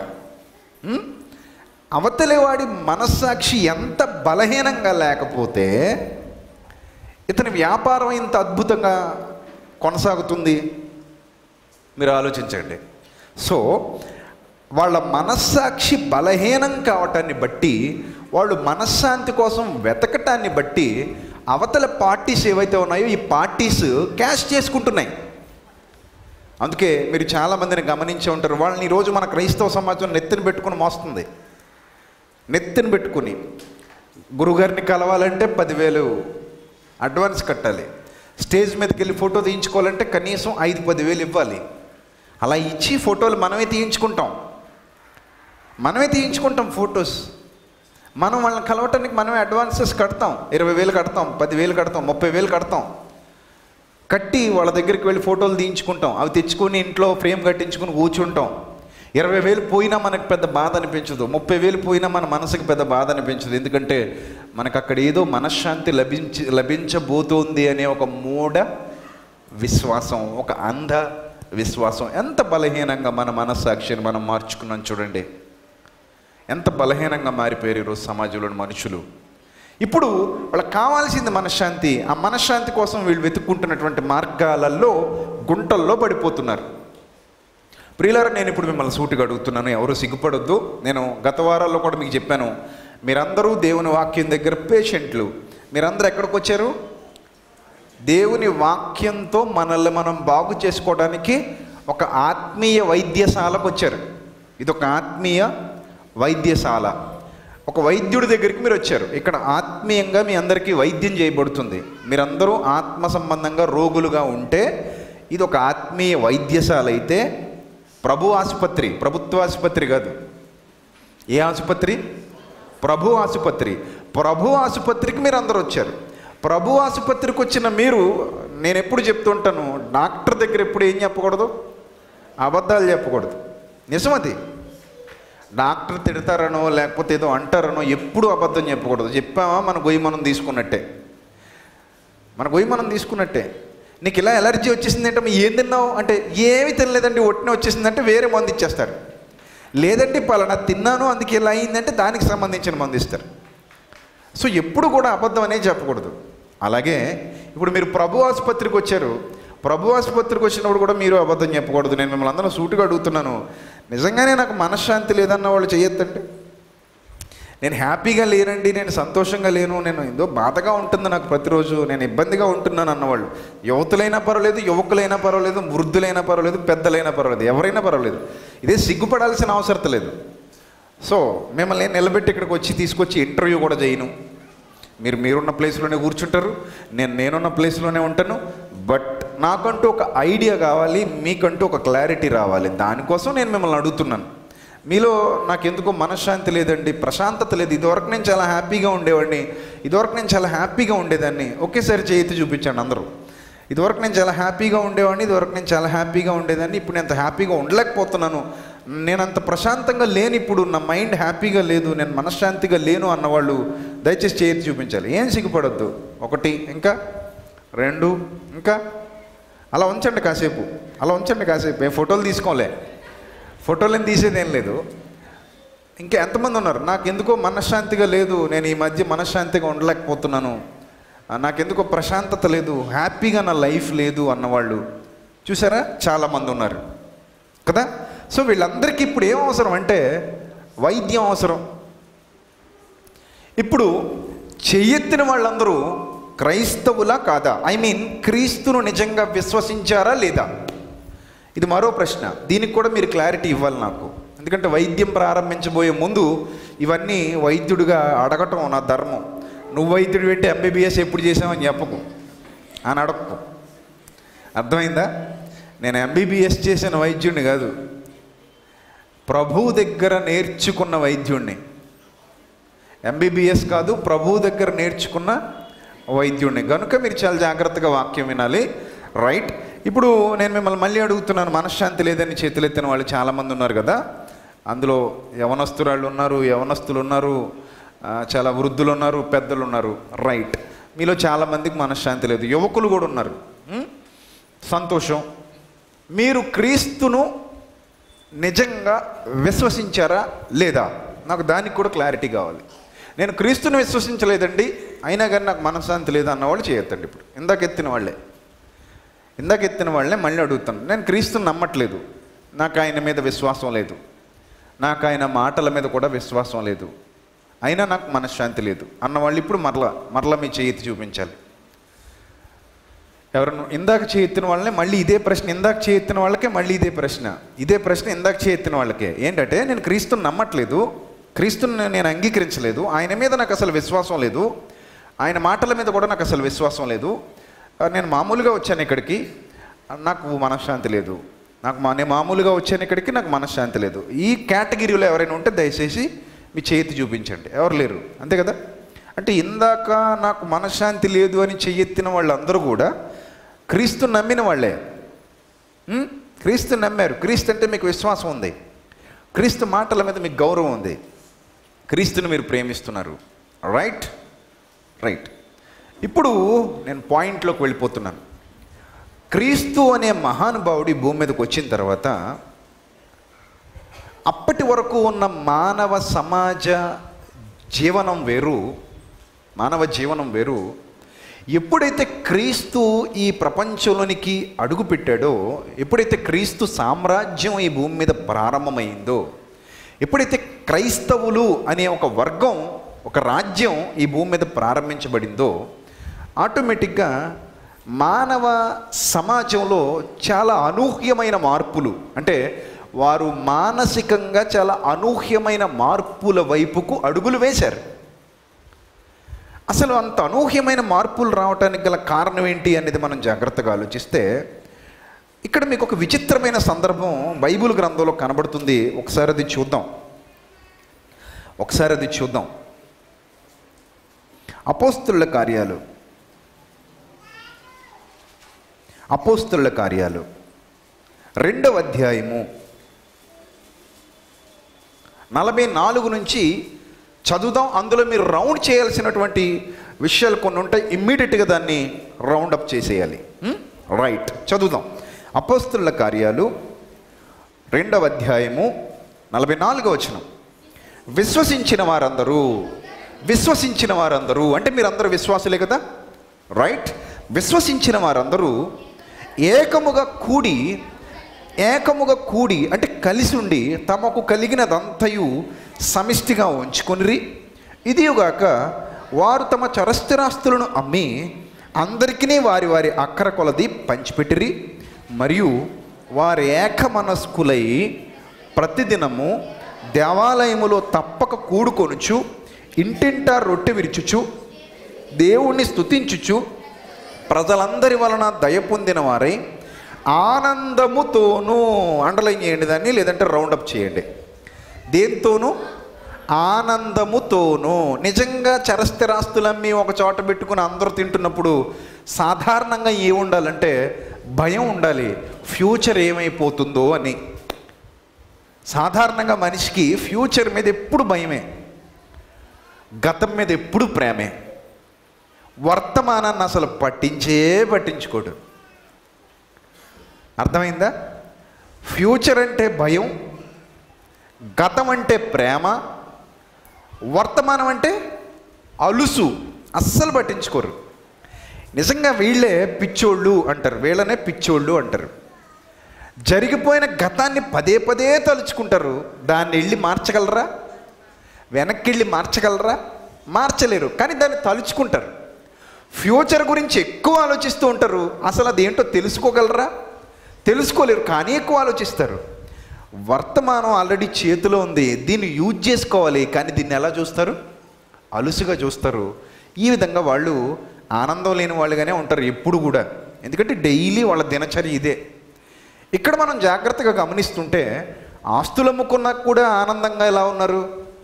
అవతలివాడి మనస్సాక్షి ఎంత బలహీనంగా లేకపోతే ఇతని వ్యాపారం ఇంత అద్భుతంగా కొనసాగుతుంది? మీరు ఆలోచించండి. సో వాళ్ళ మనస్సాక్షి బలహీనం కావటాన్ని బట్టి, వాళ్ళు మనశ్శాంతి కోసం వెతకటాన్ని బట్టి అవతల పార్టీస్ ఏవైతే ఉన్నాయో ఈ పార్టీస్ క్యాష్ చేసుకుంటున్నాయి. అందుకే మీరు చాలామందిని గమనించే ఉంటారు, వాళ్ళని ఈరోజు మన క్రైస్తవ సమాజం నెత్తిని పెట్టుకుని మోస్తుంది. నెత్తిని పెట్టుకుని గురుగారిని కలవాలంటే పదివేలు అడ్వాన్స్ కట్టాలి, స్టేజ్ మీదకి వెళ్ళి ఫోటో తీయించుకోవాలంటే కనీసం ఐదు పదివేలు ఇవ్వాలి. అలా ఇచ్చి ఫోటోలు మనమే తీయించుకుంటాం, మనమే తీయించుకుంటాం ఫొటోస్. మనం వాళ్ళని కలవటానికి మనమే అడ్వాన్సెస్ కడతాం, ఇరవై వేలు కడతాం, పదివేలు కడతాం, ముప్పై వేలు కడతాం. కట్టి వాళ్ళ దగ్గరికి వెళ్ళి ఫోటోలు తీయించుకుంటాం, అవి తెచ్చుకొని ఇంట్లో ఫ్రేమ్ కట్టించుకొని కూర్చుంటాం. ఇరవై వేలు పోయినా మనకు పెద్ద బాధ అనిపించదు, ముప్పై వేలు పోయినా మన మనసుకు పెద్ద బాధ అనిపించదు. ఎందుకంటే మనకు అక్కడ ఏదో మనశ్శాంతి లభించి లభించబోతోంది అనే ఒక మూఢ విశ్వాసం, ఒక అంధ విశ్వాసం. ఎంత బలహీనంగా మన మనస్సాక్షిని మనం మార్చుకున్నాం చూడండి, ఎంత బలహీనంగా మారిపోయారు ఈరోజు సమాజంలోని మనుషులు. ఇప్పుడు వాళ్ళకి కావాల్సింది మనశ్శాంతి. ఆ మనశ్శాంతి కోసం వీళ్ళు వెతుక్కుంటున్నటువంటి మార్గాలలో గుంటల్లో పడిపోతున్నారు. ప్రియులారా, నేను ఇప్పుడు మిమ్మల్ని సూటిగా అడుగుతున్నాను, ఎవరు సిగ్గుపడొద్దు. నేను గత వారాల్లో కూడా మీకు చెప్పాను, మీరందరూ దేవుని వాక్యం దగ్గర పేషెంట్లు. మీరందరూ ఎక్కడికి వచ్చారు? దేవుని వాక్యంతో మనల్ని మనం బాగు చేసుకోవడానికి ఒక ఆత్మీయ వైద్యశాలకు వచ్చారు. ఇది ఒక ఆత్మీయ వైద్యశాల. ఒక వైద్యుడి దగ్గరికి మీరు వచ్చారు. ఇక్కడ ఆత్మీయంగా మీ అందరికీ వైద్యం చేయబడుతుంది. మీరందరూ ఆత్మ సంబంధంగా రోగులుగా ఉంటే ఇది ఒక ఆత్మీయ వైద్యశాల. అయితే ప్రభు ఆసుపత్రి, ప్రభుత్వ ఆసుపత్రి కాదు. ఏ ఆసుపత్రి? ప్రభు ఆసుపత్రి. ప్రభు ఆసుపత్రికి మీరు అందరూ వచ్చారు. ప్రభు ఆసుపత్రికి వచ్చిన మీరు, నేను ఎప్పుడు చెప్తుంటాను, డాక్టర్ దగ్గర ఎప్పుడు ఏం చెప్పకూడదు? అబద్ధాలు చెప్పకూడదు. నిజమది. డాక్టర్ తిడతారనో లేకపోతే ఏదో అంటారనో ఎప్పుడు అబద్ధం చెప్పకూడదు. చెప్పామా మన గొయ్యి మనం తీసుకున్నట్టే, మన గొయ్యి మనం తీసుకున్నట్టే. నీకు ఇలా ఎలర్జీ వచ్చేసింది అంటే ఏం తిన్నావు అంటే ఏమి తినలేదండి ఒట్టిన వచ్చేసిందంటే వేరే మందు ఇచ్చేస్తారు. లేదంటే పలానా తిన్నాను అందుకే ఇలా అయిందంటే దానికి సంబంధించిన మందు ఇస్తారు. సో ఎప్పుడు కూడా అబద్ధం అనేది చెప్పకూడదు. అలాగే ఇప్పుడు మీరు ప్రభు ఆసుపత్రికి వచ్చారు. ప్రభు ఆసుపత్రికి వచ్చినప్పుడు కూడా మీరు అబద్ధం చెప్పకూడదు. నేను మిమ్మల్ని అందరూ సూటిగా అడుగుతున్నాను, నిజంగానే నాకు మనశ్శాంతి లేదన్న వాళ్ళు చేయొద్దండి. నేను హ్యాపీగా లేనండి, నేను సంతోషంగా లేను, నేను ఏదో బాధగా ఉంటుంది నాకు ప్రతిరోజు, నేను ఇబ్బందిగా ఉంటున్నాను అన్నవాళ్ళు యువతులైనా పర్వాలేదు, యువకులైనా పర్వాలేదు, వృద్ధులైనా పర్వాలేదు, పెద్దలైనా పర్వాలేదు, ఎవరైనా పర్వాలేదు. ఇదే సిగ్గుపడాల్సిన అవసరం లేదు. సో మిమ్మల్ని నిలబెట్టి ఇక్కడికి వచ్చి తీసుకొచ్చి ఇంటర్వ్యూ కూడా చేయను. మీరు మీరున్న ప్లేస్లోనే కూర్చుంటారు, నేను నేనున్న ప్లేస్లోనే ఉంటాను. బట్ నాకంటూ ఒక ఐడియా కావాలి, మీకంటూ ఒక క్లారిటీ రావాలి. దానికోసం నేను మిమ్మల్ని అడుగుతున్నాను. మీలో నాకు ఎందుకో మనశ్శాంతి లేదండి, ప్రశాంతత లేదు, ఇదివరకు నేను చాలా హ్యాపీగా ఉండేవాడిని, ఇదివరకు నేను చాలా హ్యాపీగా ఉండేదాన్ని, ఒకేసారి చేతి చూపించండి అందరూ. ఇదివరకు నేను చాలా హ్యాపీగా ఉండేవాడిని, ఇదివరకు నేను చాలా హ్యాపీగా ఉండేదాన్ని, ఇప్పుడు నేను అంత హ్యాపీగా ఉండలేకపోతున్నాను, నేను అంత ప్రశాంతంగా లేను, ఇప్పుడు నా మైండ్ హ్యాపీగా లేదు, నేను మనశ్శాంతిగా లేను అన్నవాళ్ళు దయచేసి చేతి చూపించాలి. ఏం సిగ్గుపడొద్దు. ఒకటి, ఇంకా రెండు, ఇంకా అలా ఉంచండి కాసేపు, అలా ఉంచండి కాసేపు. ఏ ఫోటోలు తీసుకోలే, ఫోటోలను తీసేదేం లేదు. ఇంకా ఎంతమంది ఉన్నారు? నాకు ఎందుకో మనశ్శాంతిగా లేదు, నేను ఈ మధ్య మనశ్శాంతిగా ఉండలేకపోతున్నాను, నాకెందుకో ప్రశాంతత లేదు, హ్యాపీగా నా లైఫ్ లేదు అన్నవాళ్ళు చూసారా చాలామంది ఉన్నారు కదా. సో వీళ్ళందరికీ ఇప్పుడు ఏం అవసరం అంటే వైద్యం అవసరం. ఇప్పుడు చెయ్యెత్తిన వాళ్ళందరూ క్రైస్తవులా కాదా? ఐ మీన్ క్రీస్తును నిజంగా విశ్వసించారా లేదా? ఇది మరో ప్రశ్న. దీనికి కూడా మీరు క్లారిటీ ఇవ్వాలి నాకు. ఎందుకంటే వైద్యం ప్రారంభించబోయే ముందు ఇవన్నీ వైద్యుడిగా అడగటం నా ధర్మం. నువ్వు వైద్యుడు పెట్టి ఎంబీబీఎస్ ఎప్పుడు చేసావని చెప్పకు అని అడగకు. అర్థమైందా? నేను ఎంబీబీఎస్ చేసిన వైద్యుడిని కాదు, ప్రభువు దగ్గర నేర్చుకున్న వైద్యుడిని. ఎంబీబీఎస్ కాదు, ప్రభువు దగ్గర నేర్చుకున్న వైద్యుడిని. కనుక మీరు చాలా జాగ్రత్తగా వాక్యం వినాలి. రైట్. ఇప్పుడు నేను మిమ్మల్ని మళ్ళీ అడుగుతున్నాను, మనశ్శాంతి లేదని చేతులెత్తిన వాళ్ళు చాలామంది ఉన్నారు కదా. అందులో యవనస్తురాళ్ళు ఉన్నారు, యవనస్తులు ఉన్నారు, చాలా వృద్ధులు ఉన్నారు, పెద్దలు ఉన్నారు. రైట్. మీలో చాలామందికి మనశ్శాంతి లేదు, యువకులు కూడా ఉన్నారు. సంతోషం. మీరు క్రీస్తును నిజంగా విశ్వసించారా లేదా? నాకు దానికి కూడా క్లారిటీ కావాలి. నేను క్రీస్తును విశ్వసించలేదండి, అయినా కానీ నాకు మనశ్శాంతి లేదు అన్నవాళ్ళు చేయొద్దండి. ఇప్పుడు ఇందాక ఎత్తిన వాళ్ళే ఇందాక ఎత్తిన వాళ్ళే మళ్ళీ అడుగుతాను. నేను క్రీస్తుని నమ్మట్లేదు, నాకు ఆయన మీద విశ్వాసం లేదు, నాకు ఆయన మాటల మీద కూడా విశ్వాసం లేదు, అయినా నాకు మనశ్శాంతి లేదు అన్నవాళ్ళు ఇప్పుడు మరలా మరలా మీ చేతి చూపించాలి. ఎవరన్నా ఇందాక చేయెత్తిన వాళ్ళని మళ్ళీ ఇదే ప్రశ్న, ఇందాక చేయెత్తిన వాళ్ళకే మళ్ళీ ఇదే ప్రశ్న, ఇదే ప్రశ్న ఇందాక చేయెత్తిన వాళ్ళకే. ఏంటంటే నేను క్రీస్తుని నమ్మట్లేదు, క్రీస్తుని నేను అంగీకరించలేదు, ఆయన మీద నాకు అసలు విశ్వాసం లేదు, ఆయన మాటల మీద కూడా నాకు అసలు విశ్వాసం లేదు, నేను మామూలుగా వచ్చాను ఇక్కడికి, నాకు మనశ్శాంతి లేదు, నాకు మా నేను మామూలుగా వచ్చాను ఇక్కడికి, నాకు మనశ్శాంతి లేదు. ఈ కేటగిరీలో ఎవరైనా ఉంటే దయచేసి మీ చేతి చూపించండి. ఎవరు లేరు, అంతే కదా. అంటే ఇందాక నాకు మనశ్శాంతి లేదు అని చెయ్యెత్తిన వాళ్ళందరూ కూడా క్రీస్తు నమ్మిన వాళ్ళే. క్రీస్తు నమ్మారు. క్రీస్తు అంటే మీకు విశ్వాసం ఉంది, క్రీస్తు మాటల మీద మీకు గౌరవం ఉంది, క్రీస్తుని మీరు ప్రేమిస్తున్నారు. రైట్ రైట్ ఇప్పుడు నేను పాయింట్లోకి వెళ్ళిపోతున్నాను. క్రీస్తు అనే మహానుభావుడి భూమి మీదకి వచ్చిన తర్వాత అప్పటి వరకు ఉన్న మానవ సమాజ జీవనం వేరు, మానవ జీవనం వేరు. ఎప్పుడైతే క్రీస్తు ఈ ప్రపంచంలోనికి అడుగుపెట్టాడో, ఎప్పుడైతే క్రీస్తు సామ్రాజ్యం ఈ భూమి మీద ప్రారంభమైందో, ఎప్పుడైతే క్రైస్తవులు అనే ఒక వర్గం, ఒక రాజ్యం ఈ భూమి మీద ప్రారంభించబడిందో, ఆటోమేటిక్గా మానవ సమాజంలో చాలా అనూహ్యమైన మార్పులు, అంటే వారు మానసికంగా చాలా అనూహ్యమైన మార్పుల వైపుకు అడుగులు వేశారు. అసలు అంత అనూహ్యమైన మార్పులు రావడానికి గల కారణం ఏంటి అనేది మనం జాగ్రత్తగా ఆలోచిస్తే ఇక్కడ మీకు ఒక విచిత్రమైన సందర్భం బైబిల్ గ్రంథంలో కనబడుతుంది. ఒకసారి అది చూద్దాం ఒకసారి అది చూద్దాం అపోస్తలుల కార్యాలు అపోస్తలుల కార్యాలు రెండవ అధ్యాయము నలభై నాలుగు నుంచి చదువుదాం. అందులో మీరు రౌండ్ చేయాల్సినటువంటి విషయాలు కొన్ని ఉంటాయి. ఇమ్మీడియట్గా దాన్ని రౌండప్ చేసేయాలి. రైట్, చదువుదాం. అపోస్తలుల కార్యాలు రెండవ అధ్యాయము నలభై నాలుగో వచనం. విశ్వసించిన వారందరూ విశ్వసించిన వారందరూ అంటే మీరందరూ విశ్వాసులే కదా, రైట్. విశ్వసించిన వారందరూ ఏకముగా కూడి ఏకముగా కూడి అంటే కలిసి ఉండి తమకు కలిగినదంతయు సమిష్టిగా ఉంచుకొనిరి. ఇదిగాక వారు తమ చరస్థిరాస్తులను అమ్మి అందరికీ వారి వారి అక్కర కొలది పంచిపెట్టిరి. మరియు వారి ఏక మనస్కులై ప్రతిదినము దేవాలయములో తప్పక కూడుకొనుచు ఇంటింటా రొట్టె విరుచుచు దేవుణ్ణి స్తుతించుచు ప్రజలందరి వలన దయ పొందిన వారై ఆనందముతోనూ, అండర్లైన్ చేయండి దాన్ని, లేదంటే రౌండప్ చేయండి, దేంతోనూ ఆనందముతోనూ. నిజంగా చరస్థిరాస్తులమ్మి ఒక చోట పెట్టుకుని అందరూ తింటున్నప్పుడు సాధారణంగా ఏముండాలంటే భయం ఉండాలి, ఫ్యూచర్ ఏమైపోతుందో అని. సాధారణంగా మనిషికి ఫ్యూచర్ మీద ఎప్పుడు భయమే, గతం మీద ఎప్పుడు ప్రేమే, వర్తమానాన్ని అసలు పట్టించే పట్టించుకోడు. అర్థమైందా? ఫ్యూచర్ అంటే భయం, గతం అంటే ప్రేమ, వర్తమానం అంటే అలుసు, అస్సలు పట్టించుకోరు. నిజంగా వీళ్ళే పిచ్చోళ్ళు అంటారు, వీళ్ళనే పిచ్చోళ్ళు అంటారు. జరిగిపోయిన గతాన్ని పదే పదే తలుచుకుంటారు. దాన్ని వెళ్ళి మార్చగలరా? వెనక్కి వెళ్ళి మార్చగలరా? మార్చలేరు. కానీ దాన్ని తలుచుకుంటారు. ఫ్యూచర్ గురించి ఎక్కువ ఆలోచిస్తూ ఉంటారు. అసలు అదేంటో తెలుసుకోగలరా? తెలుసుకోలేరు, కానీ ఎక్కువ ఆలోచిస్తారు. వర్తమానం ఆల్రెడీ చేతిలో ఉంది, దీన్ని యూజ్ చేసుకోవాలి, కానీ దీన్ని ఎలా చూస్తారు? అలుసుగా చూస్తారు. ఈ విధంగా వాళ్ళు ఆనందం లేని వాళ్ళుగానే ఉంటారు ఎప్పుడు కూడా, ఎందుకంటే డైలీ వాళ్ళ దినచర్య ఇదే. ఇక్కడ మనం జాగ్రత్తగా గమనిస్తుంటే ఆస్తులు అమ్ముకున్నా కూడా ఆనందంగా ఎలా ఉన్నారు?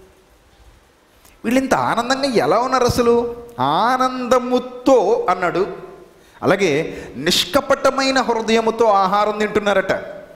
వీళ్ళు ఇంత ఆనందంగా ఎలా ఉన్నారు అసలు? ఆనందముతో అన్నాడు. అలాగే నిష్కపటమైన హృదయముతో ఆహారం తింటున్నారట.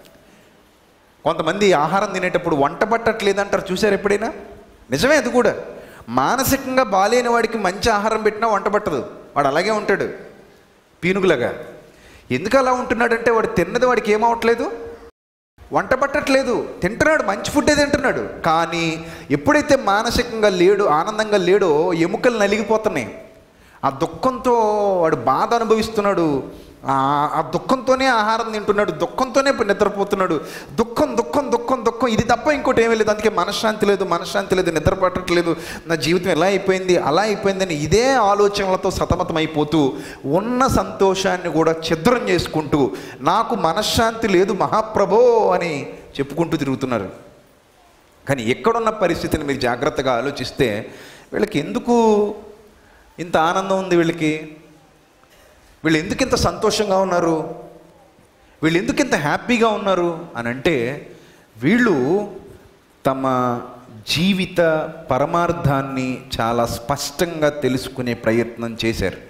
కొంతమంది ఆహారం తినేటప్పుడు వంట పట్టట్లేదు అంటారు, చూసారు ఎప్పుడైనా? నిజమే, అది కూడా. మానసికంగా బాలేని వాడికి మంచి ఆహారం పెట్టినా వంట పట్టదు, వాడు అలాగే ఉంటాడు పీనుగులాగా. ఎందుకు అలా ఉంటున్నాడంటే వాడు తిన్నది వాడికి ఏమవట్లేదు, వంట పట్టట్లేదు, తింటున్నాడు, మంచి ఫుడ్డే తింటున్నాడు. కానీ ఎప్పుడైతే మానసికంగా లేడు, ఆనందంగా లేడో ఎముకలు నలిగిపోతున్నాయి. ఆ దుఃఖంతో వాడు బాధ అనుభవిస్తున్నాడు. ఆ దుఃఖంతోనే ఆహారం తింటున్నాడు, దుఃఖంతోనే నిద్రపోతున్నాడు. దుఃఖం దుఃఖం దుఃఖం దుఃఖం ఇది తప్ప ఇంకోటి ఏమీ లేదు. అందుకే మనశ్శాంతి లేదు, మనశ్శాంతి లేదు, నిద్ర పట్టట్లేదు, నా జీవితం ఎలా అయిపోయింది అలా అయిపోయిందని ఇదే ఆలోచనలతో సతమతమైపోతూ ఉన్న సంతోషాన్ని కూడా ఛిద్రం చేసుకుంటూ నాకు మనశ్శాంతి లేదు మహాప్రభో అని చెప్పుకుంటూ తిరుగుతున్నారు. కానీ ఎక్కడున్న పరిస్థితిని మీరు జాగ్రత్తగా ఆలోచిస్తే వీళ్ళకి ఎందుకు ఇంత ఆనందం ఉంది? వీళ్ళకి వీళ్ళు ఎందుకు ఇంత సంతోషంగా ఉన్నారు? వీళ్ళు ఎందుకు ఇంత హ్యాపీగా ఉన్నారు అని అంటే వీళ్ళు తమ జీవిత పరమార్థాన్ని చాలా స్పష్టంగా తెలుసుకునే ప్రయత్నం చేశారు.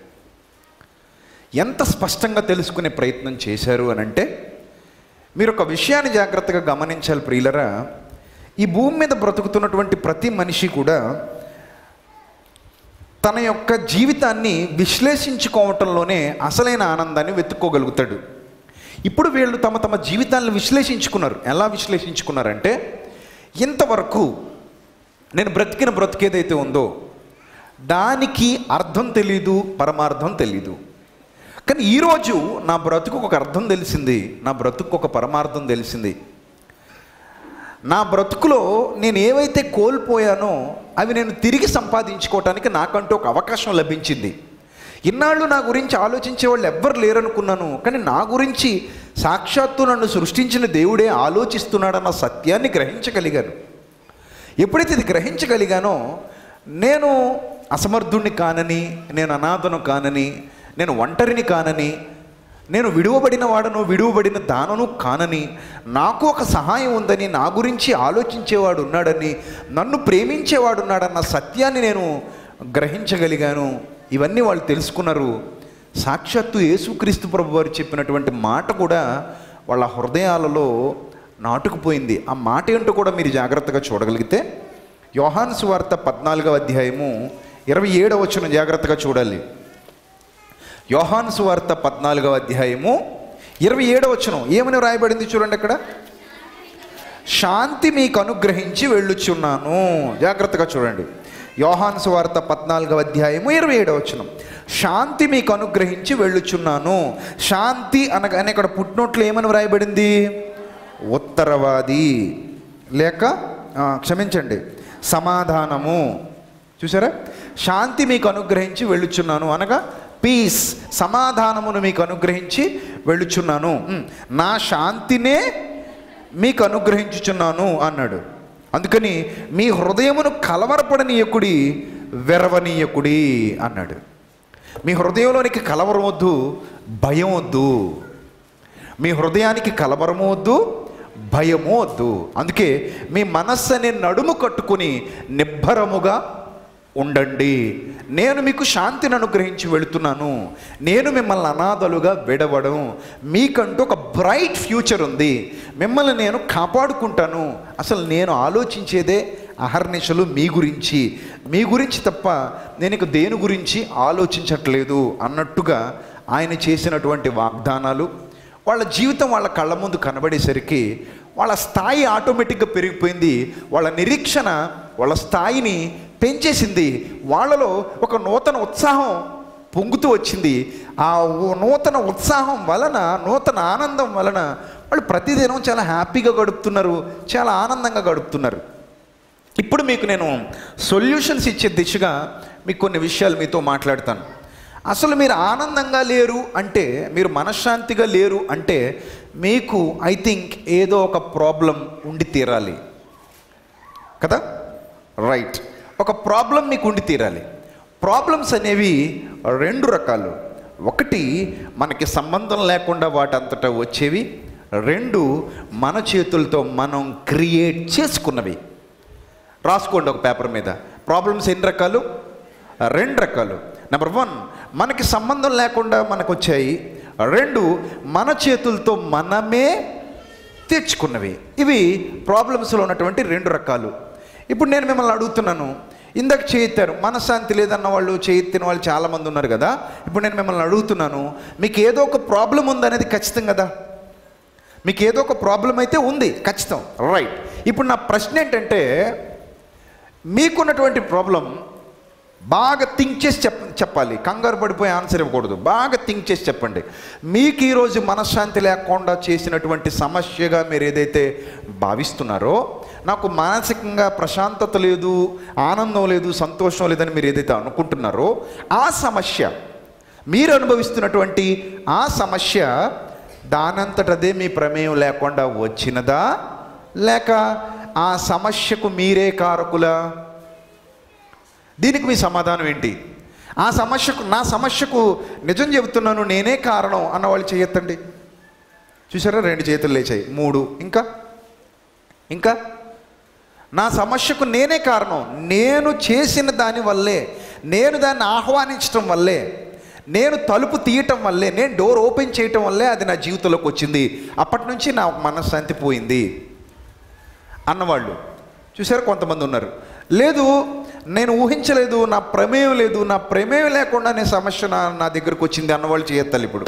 ఎంత స్పష్టంగా తెలుసుకునే ప్రయత్నం చేశారు అని అంటే మీరు ఒక విషయాన్ని జాగ్రత్తగా గమనించాలి ప్రియులరా. ఈ భూమి మీద బ్రతుకుతున్నటువంటి ప్రతి మనిషి కూడా తన యొక్క జీవితాన్ని విశ్లేషించుకోవటంలోనే అసలైన ఆనందాన్ని వెతుక్కోగలుగుతాడు. ఇప్పుడు వీళ్ళు తమ తమ జీవితాలను విశ్లేషించుకున్నారు. ఎలా విశ్లేషించుకున్నారంటే, ఇంతవరకు నేను బ్రతికిన బ్రతికేదైతే ఉందో దానికి అర్థం తెలీదు, పరమార్థం తెలీదు. కానీ ఈరోజు నా బ్రతుకు ఒక అర్థం తెలిసింది, నా బ్రతుకు ఒక పరమార్థం తెలిసింది. నా బ్రతుకులో నేను ఏవైతే కోల్పోయానో అవి నేను తిరిగి సంపాదించుకోవటానికి నాకంటూ ఒక అవకాశం లభించింది.
ఇన్నాళ్ళు నా గురించి ఆలోచించే వాళ్ళు ఎవ్వరు లేరనుకున్నాను, కానీ నా గురించి సాక్షాత్తు నన్ను సృష్టించిన దేవుడే ఆలోచిస్తున్నాడన్న సత్యాన్ని గ్రహించగలిగాను. ఎప్పుడైతే ఇది గ్రహించగలిగానో నేను అసమర్థుణ్ణి కానని, నేను అనాథను కానని, నేను ఒంటరిని కానని, నేను విడువబడిన వాడను విడువబడిన దానను కానని, నాకు ఒక సహాయం ఉందని, నా గురించి ఆలోచించేవాడు ఉన్నాడని, నన్ను ప్రేమించేవాడు ఉన్నాడన్న సత్యాన్ని నేను గ్రహించగలిగాను. ఇవన్నీ వాళ్ళు తెలుసుకున్నారు. సాక్షాత్తు యేసుక్రీస్తు ప్రభు వారు చెప్పినటువంటి మాట కూడా వాళ్ళ హృదయాలలో నాటుకుపోయింది. ఆ మాట ఏంటో కూడా మీరు జాగ్రత్తగా చూడగలిగితే యోహాను సువార్త పద్నాలుగవ అధ్యాయము ఇరవై ఏడవ వచనం జాగ్రత్తగా చూడాలి. యోహాను సువార్త పద్నాలుగవ అధ్యాయము ఇరవై ఏడవ వచనం ఏమని వ్రాయబడింది చూడండి. అక్కడ శాంతి మీకు అనుగ్రహించి వెళ్ళుచున్నాను. జాగ్రత్తగా చూడండి. యోహాను సువార్త పద్నాలుగవ అధ్యాయము ఇరవై ఏడవ వచనం, శాంతి మీకు అనుగ్రహించి వెళ్ళుచున్నాను. శాంతి అనగానే ఇక్కడ పుట్టినోట్లు ఏమని వ్రాయబడింది? ఉత్తరవాది లేక క్షమించండి సమాధానము. చూసారా? శాంతి మీకు అనుగ్రహించి వెళ్ళుచున్నాను అనగా పీస్, సమాధానమును మీకు అనుగ్రహించి వెళ్ళుచున్నాను, నా శాంతినే మీకు అనుగ్రహించుచున్నాను అన్నాడు. అందుకని మీ హృదయమును కలవరపడనీయకుడి, వెరవనీయకుడి అన్నాడు. మీ హృదయంలోనికి కలవరం వద్దు, భయం వద్దు. మీ హృదయానికి కలవరము వద్దు, భయము వద్దు. అందుకే మీ మనస్సుని నడుము కట్టుకుని నిబ్బరముగా ఉండండి. నేను మీకు శాంతిని అనుగ్రహించి వెళుతున్నాను. నేను మిమ్మల్ని అనాథలుగా విడవడం. మీకంటూ ఒక బ్రైట్ ఫ్యూచర్ ఉంది. మిమ్మల్ని నేను కాపాడుకుంటాను. అసలు నేను ఆలోచించేదే అహర్నిశలు మీ గురించి, మీ గురించి తప్ప నేను ఇక దేని గురించి ఆలోచించట్లేదు అన్నట్టుగా ఆయన చేసినటువంటి వాగ్దానాలు వాళ్ళ జీవితం వాళ్ళ కళ్ళ ముందు కనబడేసరికి వాళ్ళ స్థాయి ఆటోమేటిక్గా పెరిగిపోయింది. వాళ్ళ నిరీక్షణ వాళ్ళ స్థాయిని పెంచేసింది. వాళ్ళలో ఒక నూతన ఉత్సాహం పొంగుతూ వచ్చింది. ఆ నూతన ఉత్సాహం వలన, నూతన ఆనందం వలన వాళ్ళు ప్రతిదినం చాలా హ్యాపీగా గడుపుతున్నారు, చాలా ఆనందంగా గడుపుతున్నారు. ఇప్పుడు మీకు నేను సొల్యూషన్స్ ఇచ్చే దిశగా మీకు కొన్ని విషయాలు మీతో మాట్లాడతాను. అసలు మీరు ఆనందంగా లేరు అంటే, మీరు మనశ్శాంతిగా లేరు అంటే మీకు ఐ థింక్ ఏదో ఒక ప్రాబ్లం ఉండి తీరాలి కదా. రైట్, ఒక ప్రాబ్లం మీకు ఉండి తీరాలి. ప్రాబ్లమ్స్ అనేవి రెండు రకాలు. ఒకటి మనకి సంబంధం లేకుండా వాటంతటా వచ్చేవి, రెండు మన చేతులతో మనం క్రియేట్ చేసుకున్నవి. రాసుకోండి ఒక పేపర్ మీద. ప్రాబ్లమ్స్ ఎన్ని రకాలు? రెండు రకాలు. నెంబర్ వన్, మనకి సంబంధం లేకుండా మనకు వచ్చాయి. రెండు, మన చేతులతో మనమే తెచ్చుకున్నవి. ఇవి ప్రాబ్లమ్స్లో ఉన్నటువంటి రెండు రకాలు. ఇప్పుడు నేను మిమ్మల్ని అడుగుతున్నాను, ఇందాక చేయెత్తారు, మనశ్శాంతి లేదన్న వాళ్ళు, చేయెత్తిన వాళ్ళు చాలామంది ఉన్నారు కదా. ఇప్పుడు నేను మిమ్మల్ని అడుగుతున్నాను, మీకు ఏదో ఒక ప్రాబ్లం ఉందనేది ఖచ్చితం కదా. మీకు ఏదో ఒక ప్రాబ్లం అయితే ఉంది ఖచ్చితం. రైట్, ఇప్పుడు నా ప్రశ్న ఏంటంటే, మీకున్నటువంటి ప్రాబ్లం బాగా థింక్ చేసి చెప్ప చెప్పాలి కంగారు పడిపోయి ఆన్సర్ ఇవ్వకూడదు. బాగా థింక్ చేసి చెప్పండి. మీకు ఈరోజు మనశ్శాంతి లేకుండా చేసినటువంటి సమస్యగా మీరు ఏదైతే భావిస్తున్నారో, నాకు మానసికంగా ప్రశాంతత లేదు, ఆనందం లేదు, సంతోషం లేదని మీరు ఏదైతే అనుకుంటున్నారో, ఆ సమస్య, మీరు అనుభవిస్తున్నటువంటి ఆ సమస్య దానంతటదే మీ ప్రమేయం లేకుండా వచ్చినదా, లేక ఆ సమస్యకు మీరే కారకులా? దీనికి మీ సమాధానం ఏంటి? ఆ సమస్యకు, నా సమస్యకు నిజం చెబుతున్నాను నేనే కారణం అన్నవాళ్ళు చేయొద్దండి. చూసారా, రెండు చేతులు లేచాయి. మూడు, ఇంకా ఇంకా నా సమస్యకు నేనే కారణం, నేను చేసిన దానివల్లే, నేను దాన్ని ఆహ్వానించటం వల్లే, నేను తలుపు తీయటం వల్లే, నేను డోర్ ఓపెన్ చేయటం వల్లే అది నా జీవితంలోకి వచ్చింది, అప్పటి నుంచి నా మనశ్శాంతి పోయింది అన్నవాళ్ళు చూసారు. కొంతమంది ఉన్నారు, లేదు నేను ఊహించలేదు, నా ప్రమేయం లేదు, నా ప్రమేయం లేకుండా నేను సమస్య నా నా దగ్గరకు వచ్చింది అన్నవాళ్ళు చేయత్తాలి. ఇప్పుడు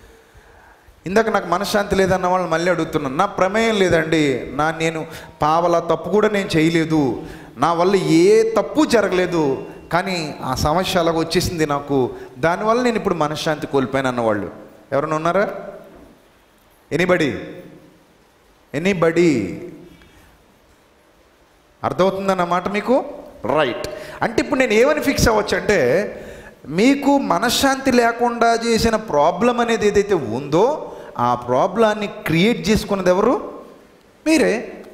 ఇందాక నాకు మనశ్శాంతి లేదన్న వాళ్ళు మళ్ళీ అడుగుతున్నాను, నా ప్రమేయం లేదండి, నా నేను పావలా తప్పు కూడా నేను చేయలేదు, నా వల్ల ఏ తప్పు జరగలేదు, కానీ ఆ సమస్య అలాగ వచ్చేసింది నాకు, దానివల్ల నేను ఇప్పుడు మనశ్శాంతి కోల్పోయాను అన్నవాళ్ళు ఎవరైనా ఉన్నారా? ఎనీబడి ఎనీబడి అర్థమవుతుందన్నమాట మీకు? రైట్. అంటే ఇప్పుడు నేను ఏమని ఫిక్స్ అవ్వచ్చు అంటే, మీకు మనశ్శాంతి లేకుండా చేసిన ప్రాబ్లం అనేది ఏదైతే ఉందో ఆ ప్రాబ్లాన్ని క్రియేట్ చేసుకున్నది ఎవరు? మీరే.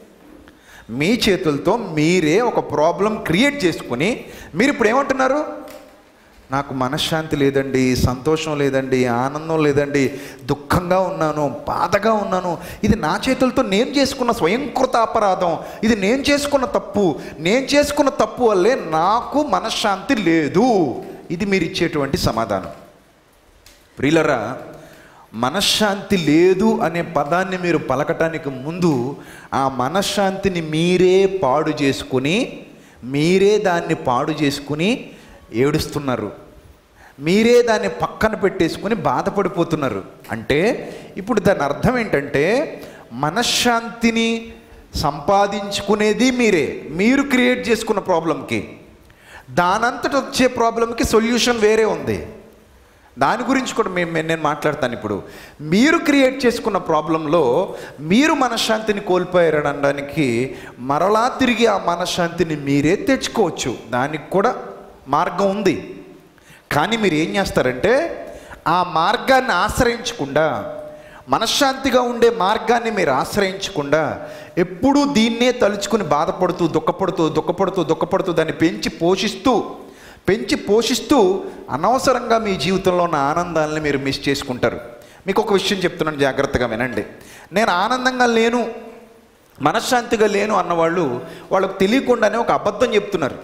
మీ చేతులతో మీరే ఒక ప్రాబ్లం క్రియేట్ చేసుకుని మీరు ఇప్పుడు ఏమంటున్నారు? నాకు మనశ్శాంతి లేదండి, సంతోషం లేదండి, ఆనందం లేదండి, దుఃఖంగా ఉన్నాను, బాధగా ఉన్నాను. ఇది నా చేతులతో నేను చేసుకున్న స్వయంకృత అపరాధం, ఇది నేను చేసుకున్న తప్పు, నేను చేసుకున్న తప్పు వల్లే నాకు మనశ్శాంతి లేదు. ఇది మీరు ఇచ్చేటువంటి సమాధానం. ప్రియులరా, మనశ్శాంతి లేదు అనే పదాన్ని మీరు పలకటానికి ముందు ఆ మనశ్శాంతిని మీరే పాడు చేసుకుని మీరే దాన్ని పాడు చేసుకుని ఏడుస్తున్నారు. మీరే దాన్ని పక్కన పెట్టేసుకుని బాధపడిపోతున్నారు. అంటే ఇప్పుడు దాని అర్థం ఏంటంటే మనశ్శాంతిని సంపాదించుకునేది మీరే, మీరు క్రియేట్ చేసుకున్న ప్రాబ్లంకి. దానంతట వచ్చే ప్రాబ్లంకి సొల్యూషన్ వేరే ఉంది. దాని గురించి కూడా మేము నేను మాట్లాడతాను. ఇప్పుడు మీరు క్రియేట్ చేసుకున్న ప్రాబ్లంలో మీరు మనశ్శాంతిని కోల్పోయారనడానికి మరలా తిరిగి ఆ మనశ్శాంతిని మీరే తెచ్చుకోవచ్చు. దానికి కూడా మార్గం ఉంది. కానీ మీరు ఏం చేస్తారంటే ఆ మార్గాన్ని ఆశ్రయించకుండా, మనశ్శాంతిగా ఉండే మార్గాన్ని మీరు ఆశ్రయించకుండా ఎప్పుడూ దీన్నే తలుచుకుని బాధపడుతూ దుఃఖపడుతూ దుఃఖపడుతూ దుఃఖపడుతూ దాన్ని పెంచి పోషిస్తూ పెంచి పోషిస్తూ అనవసరంగా మీ జీవితంలో ఉన్న ఆనందాలని మీరు మిస్ చేసుకుంటారు. మీకు ఒక విషయం చెప్తున్నాను, జాగ్రత్తగా వినండి. నేను ఆనందంగా లేను, మనశ్శాంతిగా లేను అన్నవాళ్ళు వాళ్ళకు తెలియకుండానే ఒక అబద్ధం చెప్తున్నారు.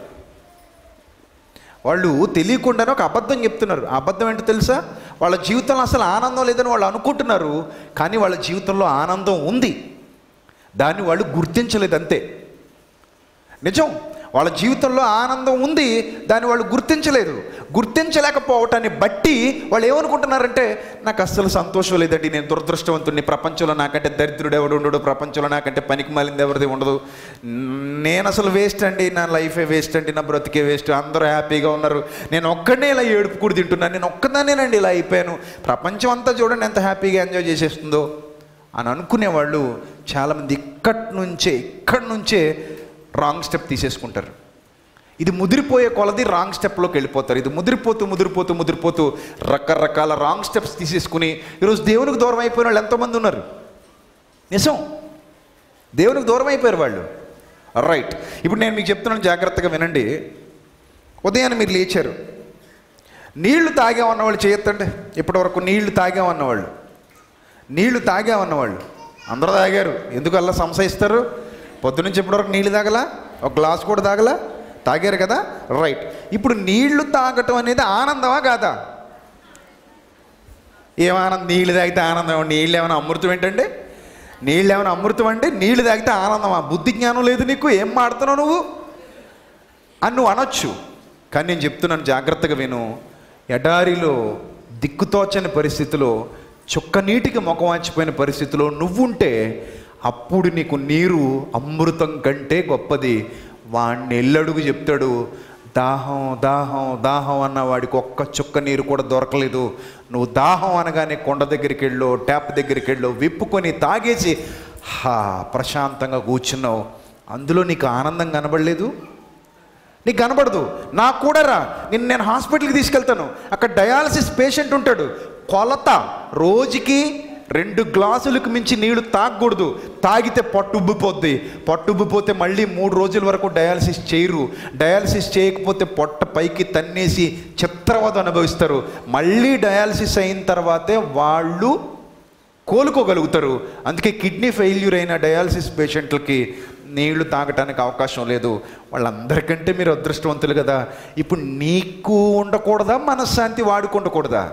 వాళ్ళు తెలియకుండానే ఒక అబద్ధం చెప్తున్నారు. ఆ అబద్ధం ఏంటో తెలుసా? వాళ్ళ జీవితంలో అసలు ఆనందం లేదని వాళ్ళు అనుకుంటున్నారు, కానీ వాళ్ళ జీవితంలో ఆనందం ఉంది. దాన్ని వాళ్ళు గుర్తించలేదు, అంతే. నిజం, వాళ్ళ జీవితంలో ఆనందం ఉంది, దాన్ని వాళ్ళు గుర్తించలేదు. గుర్తించలేకపోవటాన్ని బట్టి వాళ్ళు ఏమనుకుంటున్నారంటే నాకు అస్సలు సంతోషం లేదండి, నేను దురదృష్టవంతుడిని, ప్రపంచంలో నాకంటే దరిద్రుడు ఎవడు ఉండడు, ప్రపంచంలో నాకంటే పనికి మాలింది ఎవరిది ఉండదు, నేను అసలు వేస్ట్ అండి, నా లైఫే వేస్ట్ అండి, నా బ్రతికే వేస్ట్, అందరూ హ్యాపీగా ఉన్నారు, నేను ఒక్కడనే ఇలా ఏడుపు కూడా తింటున్నాను, నేను ఒక్కదానేనండి ఇలా అయిపోయాను, ప్రపంచం అంతా చూడండి ఎంత హ్యాపీగా ఎంజాయ్ చేసేస్తుందో అని అనుకునేవాళ్ళు చాలామంది ఇక్కడి నుంచే ఇక్కడి నుంచే రాంగ్ స్టెప్ తీసేసుకుంటారు. ఇది ముదిరిపోయే కొలది రాంగ్ స్టెప్లోకి వెళ్ళిపోతారు. ఇది ముదిరిపోతూ ముదిరిపోతూ ముదిరిపోతూ రకరకాల రాంగ్ స్టెప్స్ తీసేసుకుని ఈరోజు దేవునికి దూరం అయిపోయిన వాళ్ళు ఎంతోమంది ఉన్నారు. నిజం, దేవునికి దూరం అయిపోయారు వాళ్ళు. రైట్, ఇప్పుడు నేను మీకు చెప్తున్నాను, జాగ్రత్తగా వినండి. ఉదయాన్నే మీరు లేచారు, నీళ్లు తాగామన్నవాళ్ళు చేయొద్దండి. ఇప్పటివరకు నీళ్లు తాగామన్నవాళ్ళు నీళ్లు తాగామన్నవాళ్ళు అందరూ తాగారు. ఎందుకు అలా సంశయిస్తారు? పొద్దునుంచి ఇప్పటివరకు నీళ్ళు తాగలా, ఒక గ్లాస్ కూడా తాగలా, తాగారు కదా. రైట్, ఇప్పుడు నీళ్లు తాగటం అనేది ఆనందమా కాదా? ఏమానందం? నీళ్ళు తాగితే ఆనందం? నీళ్ళు ఏమైనా అమృతం ఏంటంటే? నీళ్ళు ఏమైనా అమృతం అంటే నీళ్ళు తాగితే ఆనందమా? బుద్ధి జ్ఞానం లేదు నీకు, ఏం మాడుతున్నావు నువ్వు అని నువ్వు అనొచ్చు. కానీ నేను చెప్తున్నాను, జాగ్రత్తగా విను. ఎడారిలో దిక్కుతోచని పరిస్థితిలో, చుక్క నీటికి ముఖం వాచిపోయిన పరిస్థితిలో నువ్వుంటే అప్పుడు నీకు నీరు అమృతం కంటే గొప్పది. వాడిని ఎల్లడుగు చెప్తాడు, దాహం దాహం దాహం అన్న వాడికి ఒక్క చుక్క నీరు కూడా దొరకలేదు. నువ్వు దాహం అనగానే కొండ దగ్గరికి వెళ్ళు, ట్యాప్ దగ్గరికి వెళ్ళు, విప్పుకొని తాగేసి హా ప్రశాంతంగా కూర్చున్నావు. అందులో నీకు ఆనందం కనబడలేదు, నీకు కనబడదు. నాకు కూడా రా, నిన్ను నేను హాస్పిటల్కి తీసుకెళ్తాను. అక్కడ డయాలసిస్ పేషెంట్ ఉంటాడు, కొలత రోజుకి రెండు గ్లాసులకు మించి నీళ్లు తాగకూడదు. తాగితే పట్టు ఉబ్బిపోద్ది, పట్టు ఉబ్బిపోతే మళ్ళీ మూడు రోజుల వరకు డయాలసిస్ చేయరు. డయాలసిస్ చేయకపోతే పొట్ట పైకి తన్నేసి చిత్రవద అనుభవిస్తారు. మళ్ళీ డయాలసిస్ అయిన తర్వాతే వాళ్ళు కోలుకోగలుగుతారు. అందుకే కిడ్నీ ఫెయిల్యూర్ అయిన డయాలసిస్ పేషెంట్లకి నీళ్లు తాగటానికి అవకాశం లేదు. వాళ్ళందరికంటే మీరు అదృష్టవంతులు కదా. ఇప్పుడు నీకు ఉండకూడదా మనశ్శాంతి? వాడికి ఉండకూడదా?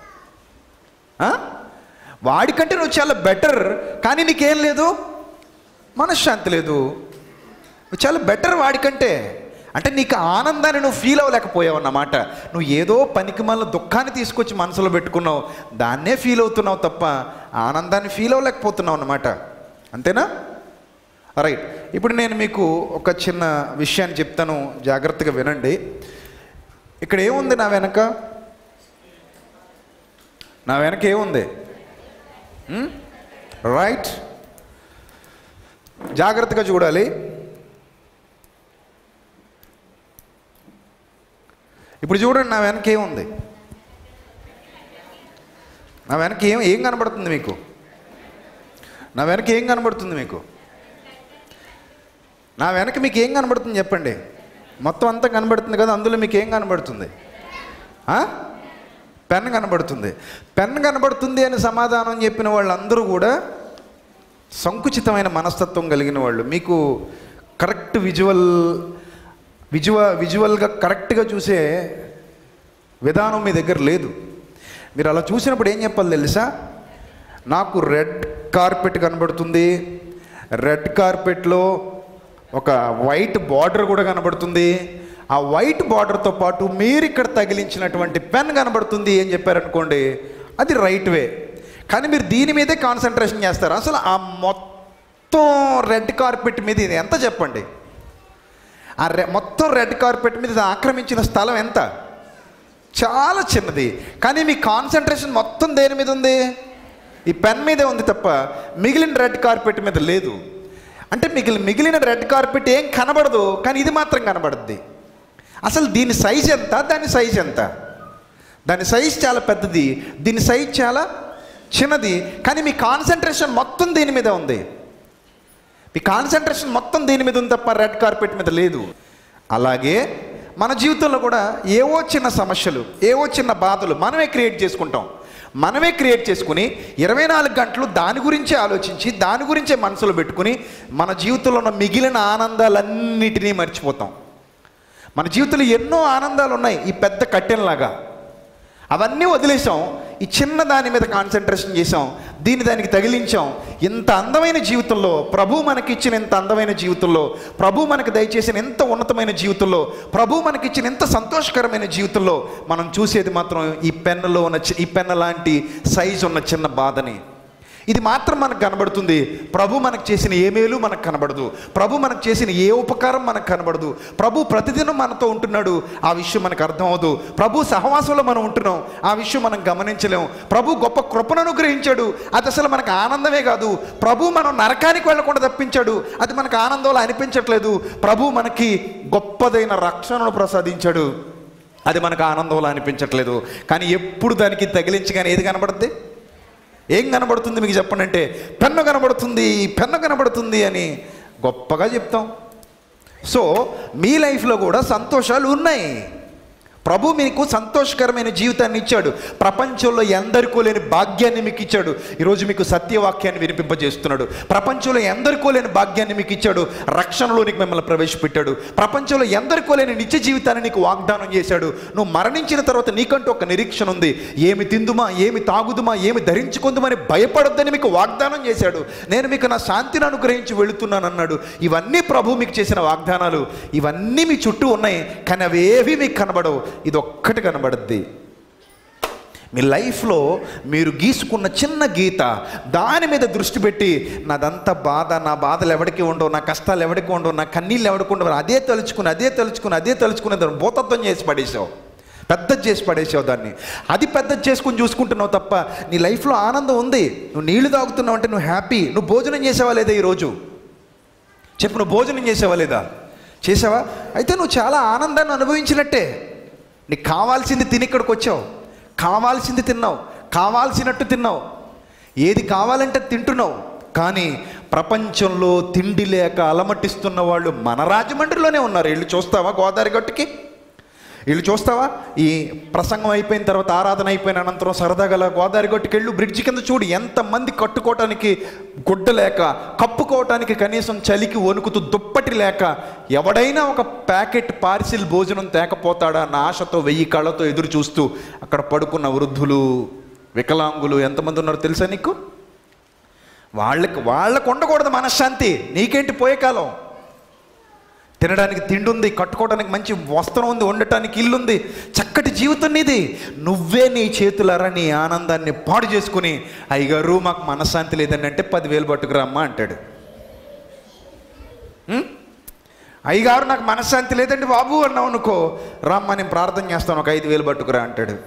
వాడికంటే నువ్వు చాలా బెటర్, కానీ నీకేం లేదు, మనశ్శాంతి లేదు. నువ్వు చాలా బెటర్ వాడికంటే. అంటే నీకు ఆనందాన్ని నువ్వు ఫీల్ అవ్వలేకపోయావు అన్నమాట. నువ్వు ఏదో పనికి మళ్ళీ దుఃఖాన్ని తీసుకొచ్చి మనసులో పెట్టుకున్నావు, దాన్నే ఫీల్ అవుతున్నావు తప్ప ఆనందాన్ని ఫీల్ అవ్వలేకపోతున్నావు అన్నమాట. అంతేనా? రైట్, ఇప్పుడు నేను మీకు ఒక చిన్న విషయాన్ని చెప్తాను, జాగ్రత్తగా వినండి. ఇక్కడ ఏముంది నా వెనక? నా వెనక ఏముంది? రైట్, జాగ్రత్తగా చూడాలి. ఇప్పుడు చూడండి, నా వెనక ఏముంది? నా వెనక ఏం ఏం కనబడుతుంది మీకు? నా వెనక ఏం కనబడుతుంది మీకు? నా వెనక మీకు ఏం కనబడుతుంది చెప్పండి? మొత్తం అంతా కనబడుతుంది కదా, అందులో మీకు ఏం కనబడుతుంది? పెన్ కనబడుతుంది. పెన్ కనబడుతుంది అని సమాధానం చెప్పిన వాళ్ళందరూ కూడా సంకుచితమైన మనస్తత్వం కలిగిన వాళ్ళు. మీకు కరెక్ట్ విజువల్ విజువ విజువల్గా కరెక్ట్గా చూసే విధానం మీ దగ్గర లేదు. మీరు అలా చూసినప్పుడు ఏం చెప్పాలి తెలుసా? నాకు రెడ్ కార్పెట్ కనబడుతుంది, రెడ్ కార్పెట్లో ఒక వైట్ బార్డర్ కూడా కనబడుతుంది, ఆ వైట్ బార్డర్తో పాటు మీరు ఇక్కడ తగిలించినటువంటి పెన్ కనబడుతుంది అని చెప్పారనుకోండి, అది రైట్ వే. కానీ మీరు దీని మీదే కాన్సన్ట్రేషన్ చేస్తారు. అసలు ఆ మొత్తం రెడ్ కార్పెట్ మీద ఇది ఎంత చెప్పండి? ఆ రె మొత్తం రెడ్ కార్పెట్ మీద ఆక్రమించిన స్థలం ఎంత? చాలా చిన్నది. కానీ మీ కాన్సన్ట్రేషన్ మొత్తం దేని మీద ఉంది? ఈ పెన్ మీదే ఉంది తప్ప మిగిలిన రెడ్ కార్పెట్ మీద లేదు. అంటే మిగిలిన మిగిలిన రెడ్ కార్పెట్ ఏం కనబడదు, కానీ ఇది మాత్రం కనబడుద్ది. అసలు దీని సైజ్ ఎంత, దాని సైజ్ ఎంత? దాని సైజ్ చాలా పెద్దది, దీని సైజ్ చాలా చిన్నది. కానీ మీ కాన్సన్ట్రేషన్ మొత్తం దీని మీద ఉంది. మీ కాన్సన్ట్రేషన్ మొత్తం దీని మీద ఉంది తప్ప రెడ్ కార్పెట్ మీద లేదు. అలాగే మన జీవితంలో కూడా ఏవో చిన్న సమస్యలు, ఏవో చిన్న బాధలు మనమే క్రియేట్ చేసుకుంటాం. మనమే క్రియేట్ చేసుకుని ఇరవై నాలుగు గంటలు దాని గురించే ఆలోచించి దాని గురించే మనసులో పెట్టుకుని మన జీవితంలో ఉన్న మిగిలిన ఆనందాలన్నిటినీ మర్చిపోతాం. మన జీవితంలో ఎన్నో ఆనందాలు ఉన్నాయి, ఈ పెద్ద కట్టెలలాగా. అవన్నీ వదిలేసాం, ఈ చిన్న దాని మీద కాన్సన్ట్రేషన్ చేసాం, దీన్ని దానికి తగిలించాం. ఇంత అందమైన జీవితంలో, ప్రభు మనకిచ్చిన ఇంత అందమైన జీవితంలో, ప్రభు మనకు దయచేసిన ఎంత ఉన్నతమైన జీవితంలో, ప్రభు మనకిచ్చిన ఎంత సంతోషకరమైన జీవితంలో మనం చూసేది మాత్రం ఈ పెన్నులో ఉన్న ఈ పెన్ను లాంటి సైజు ఉన్న చిన్న బాధని. ఇది మాత్రం మనకు కనబడుతుంది. ప్రభు మనకు చేసిన ఏ మేలు మనకు కనబడదు, ప్రభు మనకు చేసిన ఏ ఉపకారం మనకు కనబడదు. ప్రభు ప్రతిదినం మనతో ఉంటున్నాడు, ఆ విషయం మనకు అర్థం అవ్వదు. ప్రభు సహవాసంలో మనం ఉంటున్నాం, ఆ విషయం మనం గమనించలేము. ప్రభు గొప్ప కృపను అనుగ్రహించాడు, అది అసలు మనకు ఆనందమే కాదు. ప్రభు మనం నరకానికి వెళ్ళకుండా తప్పించాడు, అది మనకు ఆనందంలో అనిపించట్లేదు. ప్రభు మనకి గొప్పదైన రక్షణను ప్రసాదించాడు, అది మనకు ఆనందంలో అనిపించట్లేదు. కానీ ఎప్పుడు దానికి తగిలించగానే ఏది కనబడుద్ది? ఏం కనబడుతుంది మీకు చెప్పండి అంటే, పెన్ను కనబడుతుంది, పెన్ను కనబడుతుంది అని గొప్పగా చెప్తాం. సో మీ లైఫ్లో కూడా సంతోషాలు ఉన్నాయి. ప్రభు మీకు సంతోషకరమైన జీవితాన్ని ఇచ్చాడు. ప్రపంచంలో ఎందరికో లేని భాగ్యాన్ని మీకు ఇచ్చాడు. ఈరోజు మీకు సత్యవాక్యాన్ని వినిపింపజేస్తున్నాడు. ప్రపంచంలో ఎందరికో లేని భాగ్యాన్ని మీకు ఇచ్చాడు. రక్షణలోనికి మిమ్మల్ని ప్రవేశపెట్టాడు. ప్రపంచంలో ఎందరికో లేని నిత్య జీవితాన్ని నీకు వాగ్దానం చేశాడు. నువ్వు మరణించిన తర్వాత నీకంటూ ఒక నిరీక్షణ ఉంది. ఏమి తిందుమా, ఏమి తాగుదుమా, ఏమి ధరించుకుందుమని భయపడొద్దని మీకు వాగ్దానం చేశాడు. నేను మీకు నా శాంతిని అనుగ్రహించి వెళుతున్నాను అన్నాడు. ఇవన్నీ ప్రభు మీకు చేసిన వాగ్దానాలు. ఇవన్నీ మీ చుట్టూ ఉన్నాయి, కానీ అవేవి మీకు కనబడవు. ఇది ఒక్కటి కనబడుద్ది. మీ లైఫ్లో మీరు గీసుకున్న చిన్న గీత, దాని మీద దృష్టి పెట్టి నాదంతా బాధ, నా బాధలు ఎవరికి ఉండవు, నా కష్టాలు ఎవరికి ఉండవు, నా కన్నీళ్ళు ఎవరికి ఉండవు, అదే తలుచుకుని అదే తలుచుకుని అదే తలుచుకుని దాన్ని భూతత్వం చేసి పడేసావు, పెద్దది చేసి పడేసావు దాన్ని. అది పెద్దది చేసుకుని చూసుకుంటున్నావు తప్ప నీ లైఫ్లో ఆనందం ఉంది. నువ్వు నీళ్లు తాగుతున్నావు అంటే నువ్వు హ్యాపీ. నువ్వు భోజనం చేసావా లేదా ఈరోజు? చెప్పు, నువ్వు భోజనం చేసావా లేదా? చేసావా? అయితే నువ్వు చాలా ఆనందాన్ని అనుభవించినట్టే. నీకు కావాల్సింది తిని ఇక్కడికి వచ్చావు, కావాల్సింది తిన్నావు, కావాల్సినట్టు తిన్నావు, ఏది కావాలంటే తింటున్నావు. కానీ ప్రపంచంలో తిండి లేక అలమటిస్తున్న వాళ్ళు మన రాజమండ్రిలోనే ఉన్నారు. వీళ్ళు చూస్తావా గోదావరి గట్టుకి? వీళ్ళు చూస్తావా? ఈ ప్రసంగం అయిపోయిన తర్వాత, ఆరాధన అయిపోయిన అనంతరం సరదాగల గోదావరి గట్టుకి వెళ్ళు, బ్రిడ్జి కింద చూడు ఎంతమంది కట్టుకోవటానికి గుడ్డ లేక, కప్పుకోవటానికి కనీసం చలికి వణుకుతూ దుప్పటి లేక, ఎవడైనా ఒక ప్యాకెట్ పార్సిల్ భోజనం తేకపోతాడా అన్న ఆశతో వెయ్యి కళ్ళతో ఎదురు చూస్తూ అక్కడ పడుకున్న వృద్ధులు, వికలాంగులు ఎంతమంది ఉన్నారో తెలుసా నీకు? వాళ్ళకి వాళ్ళకు ఉండకూడదు మనశ్శాంతి. నీకేంటి పోయే కాలం? తినడానికి తిండి ఉంది, కట్టుకోవడానికి మంచి వస్త్రం ఉంది, ఉండటానికి ఇల్లు ఉంది, చక్కటి జీవితం నీది. నువ్వే నీ చేతులారా నీ ఆనందాన్ని పాడు చేసుకుని, అయ్యగారు మాకు మనశ్శాంతి లేదని అంటే పదివేలు పట్టుకురామ్మా అంటాడు. అయ్యగారు నాకు మనశ్శాంతి లేదండి బాబు అన్నావు అనుకో, రామ్మా నేను ప్రార్థన చేస్తాను, ఒక ఐదు వేలు పట్టుకురా అంటాడు.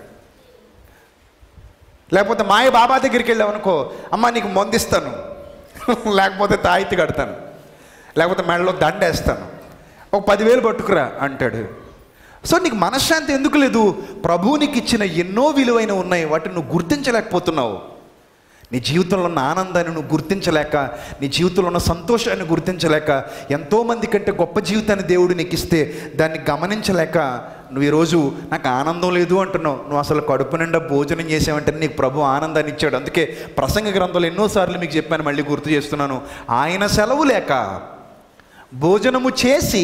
లేకపోతే మాయ బాబా దగ్గరికి వెళ్ళావు అనుకో, అమ్మ నీకు మందిస్తాను, లేకపోతే తాయితీ కడతాను, లేకపోతే మెడలో దండేస్తాను, ఒక పదివేలు పట్టుకురా అంటాడు. సో నీకు మనశ్శాంతి ఎందుకు లేదు? ప్రభువు నీకు ఇచ్చిన ఎన్నో విలువైన ఉన్నాయి, వాటిని నువ్వు గుర్తించలేకపోతున్నావు. నీ జీవితంలో ఉన్న ఆనందాన్ని నువ్వు గుర్తించలేక, నీ జీవితంలో ఉన్న సంతోషాన్ని గుర్తించలేక, ఎంతోమంది కంటే గొప్ప జీవితాన్ని దేవుడు నీకు ఇస్తే దాన్ని గమనించలేక నువ్వు ఈరోజు నాకు ఆనందం లేదు అంటున్నావు. నువ్వు అసలు కడుపు నిండా భోజనం చేసావంటే నీకు ప్రభు ఆనందాన్ని ఇచ్చాడు. అందుకే ప్రసంగ గ్రంథంలో ఎన్నోసార్లు మీకు చెప్పాను, మళ్ళీ గుర్తు చేస్తున్నాను. ఆయన సెలవు లేక భోజనము చేసి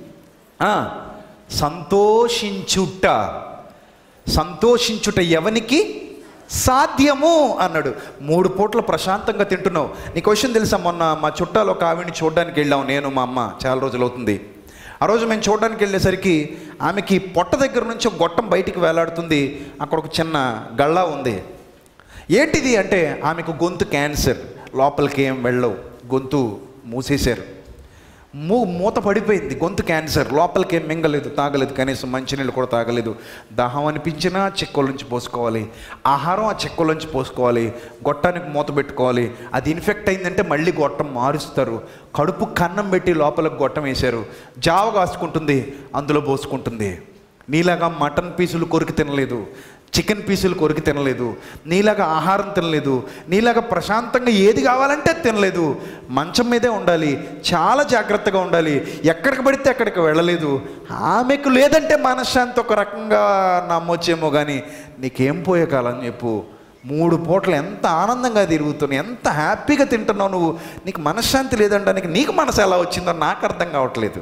సంతోషించుట సంతోషించుట ఎవనికి సాధ్యము అన్నాడు. మూడు పూట్ల ప్రశాంతంగా తింటున్నావు. నీకు విషయం తెలుసా, మొన్న మా చుట్టాలు ఒక ఆవిడని చూడడానికి వెళ్ళాం, నేను మా అమ్మ. చాలా రోజులు అవుతుంది. ఆ రోజు మేము చూడడానికి వెళ్ళేసరికి ఆమెకి పొట్ట దగ్గర నుంచి ఒక గొట్టం బయటికి వేలాడుతుంది. అక్కడ ఒక చిన్న గళ్ళ ఉంది. ఏంటిది అంటే ఆమెకు గొంతు క్యాన్సర్, లోపలికి ఏం వెళ్ళవు, గొంతు మూసేశారు, మూ మూత పడిపోయింది. గొంతు క్యాన్సర్, లోపలికి ఏం మింగలేదు, తాగలేదు, కనీసం మంచినీళ్ళు కూడా తాగలేదు. దాహం అనిపించినా చెక్కులోంచి పోసుకోవాలి, ఆహారం ఆ చెక్కులోంచి పోసుకోవాలి, గొట్టానికి మూత పెట్టుకోవాలి. అది ఇన్ఫెక్ట్ అయిందంటే మళ్ళీ గొట్టం మారుస్తారు. కడుపు కన్నం పెట్టి లోపలికి గొట్టం వేశారు. జావ కాసుకుంటుంది, అందులో పోసుకుంటుంది. నీలాగా మటన్ పీసులు కొరికి తినలేదు, చికెన్ పీసులు కొరికి తినలేదు, నీలాగా ఆహారం తినలేదు, నీలాగా ప్రశాంతంగా ఏది కావాలంటే తినలేదు. మంచం మీదే ఉండాలి, చాలా జాగ్రత్తగా ఉండాలి, ఎక్కడికి పడితే అక్కడికి వెళ్ళలేదు. ఆమెకు లేదంటే మనశ్శాంతి ఒక రకంగా నమ్మొచ్చేమో, కానీ నీకేం పోయే కాలం చెప్పు. మూడు పూటలు ఎంత ఆనందంగా తిరుగుతున్నావు, ఎంత హ్యాపీగా తింటున్నావు నువ్వు. నీకు మనశ్శాంతి లేదంటానికి నీకు మనసు ఎలా వచ్చిందో నాకు అర్థం కావట్లేదు.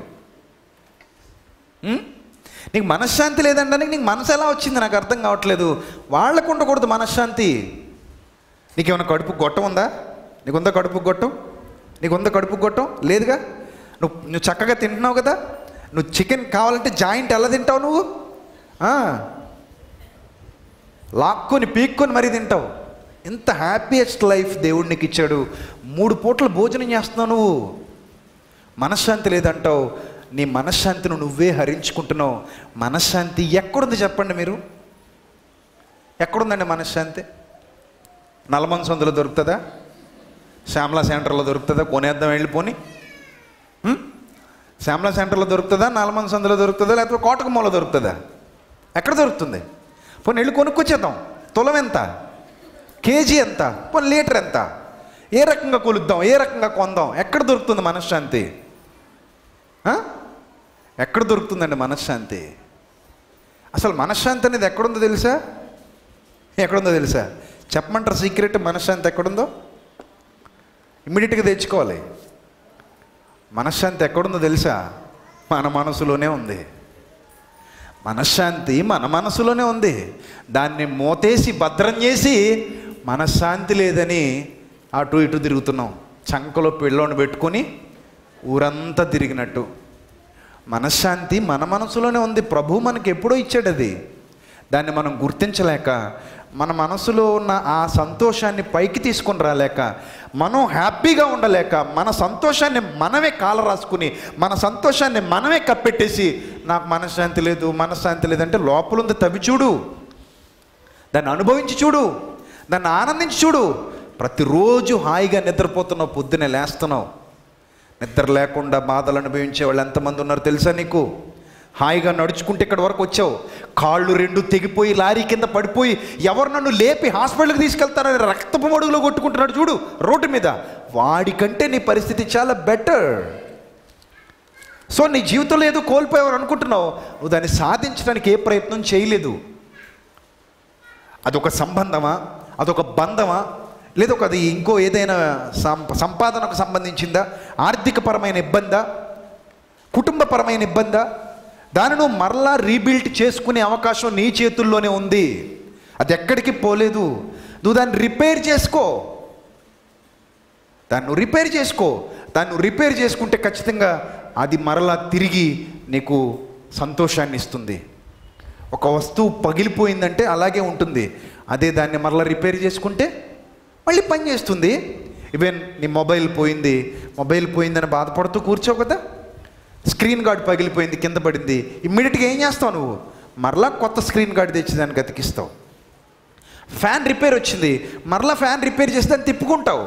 నీకు మనశ్శాంతి లేదంటానికి నీకు మనసు ఎలా వచ్చింది నాకు అర్థం కావట్లేదు. వాళ్ళకు ఉండకూడదు మనశ్శాంతి. నీకేమైనా కడుపు గొట్టం ఉందా? నీకుందా కడుపు గొట్టం? నీకుందా కడుపు గొట్టం? లేదుగా. నువ్వు నువ్వు చక్కగా తింటున్నావు కదా. నువ్వు చికెన్ కావాలంటే జాయింట్ ఎలా తింటావు నువ్వు? లాక్కొని పీక్కొని మరీ తింటావు. ఎంత హ్యాపీయెస్ట్ లైఫ్ దేవుడు నీకు ఇచ్చాడు. మూడు పూటలు భోజనం చేస్తున్నావు నువ్వు. మనశ్శాంతి లేదంటావు. నీ మనశ్శాంతిని నువ్వే హరించుకుంటున్నావు. మనశ్శాంతి ఎక్కడుంది చెప్పండి మీరు? ఎక్కడుందండి మనశ్శాంతి? నల్లమన్ సందులో దొరుకుతుందా? శ్యామలా సెంటర్లో దొరుకుతుందా? కొనేద్దాం వెళ్ళిపోని. శ్యామలా సెంటర్లో దొరుకుతుందా? నల్లమన్ సందులో దొరుకుతుందా? లేకపోతే కోటకమ్మలో దొరుకుతుందా? ఎక్కడ దొరుకుతుంది? పోనీ వెళ్ళి కొనుక్కొచ్చేద్దాం. తులం ఎంత? కేజీ ఎంత? పోనీ లీటర్ ఎంత? ఏ రకంగా కొలుద్దాం, ఏ రకంగా కొందాం? ఎక్కడ దొరుకుతుంది మనశ్శాంతి? ఎక్కడ దొరుకుతుందండి మనశ్శాంతి? అసలు మనశ్శాంతి అనేది ఎక్కడుందో తెలుసా? ఎక్కడుందో తెలుసా? చెప్పమంటారు సీక్రెట్? మనశ్శాంతి ఎక్కడుందో ఇమ్మీడియట్గా తెచ్చుకోవాలి. మనశ్శాంతి ఎక్కడుందో తెలుసా? మన మనసులోనే ఉంది. మనశ్శాంతి మన మనసులోనే ఉంది. దాన్ని మోతేసి భద్రం చేసి మనశ్శాంతి లేదని అటు ఇటు తిరుగుతున్నాం. చంకలో పిల్లోని పెట్టుకొని ఊరంతా తిరిగినట్టు. మనశ్శాంతి మన మనసులోనే ఉంది. ప్రభు మనకి ఎప్పుడో ఇచ్చాడు అది. దాన్ని మనం గుర్తించలేక, మన మనసులో ఉన్న ఆ సంతోషాన్ని పైకి తీసుకొని రాలేక, మనం హ్యాపీగా ఉండలేక, మన సంతోషాన్ని మనమే కాల రాసుకుని, మన సంతోషాన్ని మనమే కప్పెట్టేసి నాకు మనశ్శాంతి లేదు, మనశ్శాంతి లేదంటే లోపల ఉంది. తవ్వి చూడు, దాన్ని అనుభవించి చూడు, దాన్ని ఆనందించి చూడు. ప్రతిరోజు హాయిగా నిద్రపోతున్నావు, పొద్దునే లేస్తున్నావు. నిద్ర లేకుండా బాధలు అనుభవించే వాళ్ళు ఎంతమంది ఉన్నారు తెలుసా నీకు? హాయిగా నడుచుకుంటే ఇక్కడ వరకు వచ్చావు, కాళ్ళు రెండు తెగిపోయి లారీ కింద పడిపోయి ఎవరు నన్ను లేపి హాస్పిటల్కి తీసుకెళ్తారని రక్తపు మడుగులో కొట్టుకుంటున్నాడు చూడు రోడ్డు మీద. వాడికంటే నీ పరిస్థితి చాలా బెటర్. సో నీ జీవితంలో ఏదో కోల్పోయావని అనుకుంటున్నావు, నువ్వు దాన్ని సాధించడానికి ఏ ప్రయత్నం చేయలేదు. అదొక సంబంధమా, అదొక బంధమా, లేదా ఒక అది ఇంకో ఏదైనా సంపాదనకు సంబంధించిందా, ఆర్థికపరమైన ఇబ్బందా, కుటుంబపరమైన ఇబ్బందా? దాన్ని నువ్వు మరలా రీబిల్డ్ చేసుకునే అవకాశం నీ చేతుల్లోనే ఉంది. అది ఎక్కడికి పోలేదు. నువ్వు దాన్ని రిపేర్ చేసుకో, దాన్ని నువ్వు రిపేర్ చేసుకో. దాన్ని నువ్వు రిపేర్ చేసుకుంటే ఖచ్చితంగా అది మరలా తిరిగి నీకు సంతోషాన్ని ఇస్తుంది. ఒక వస్తువు పగిలిపోయిందంటే అలాగే ఉంటుంది. అదే దాన్ని మరలా రిపేర్ చేసుకుంటే మళ్ళీ పని చేస్తుంది. ఈవెన్ నీ మొబైల్ పోయింది, మొబైల్ పోయిందని బాధపడుతూ కూర్చోవు కదా. స్క్రీన్ గార్డ్ పగిలిపోయింది, కింద పడింది, ఇమ్మీడియట్గా ఏం చేస్తావు నువ్వు? మరలా కొత్త స్క్రీన్ గార్డ్ తెచ్చి దాన్ని గతికిస్తావు. ఫ్యాన్ రిపేర్ వచ్చింది, మరలా ఫ్యాన్ రిపేర్ చేసి దాన్ని తిప్పుకుంటావు.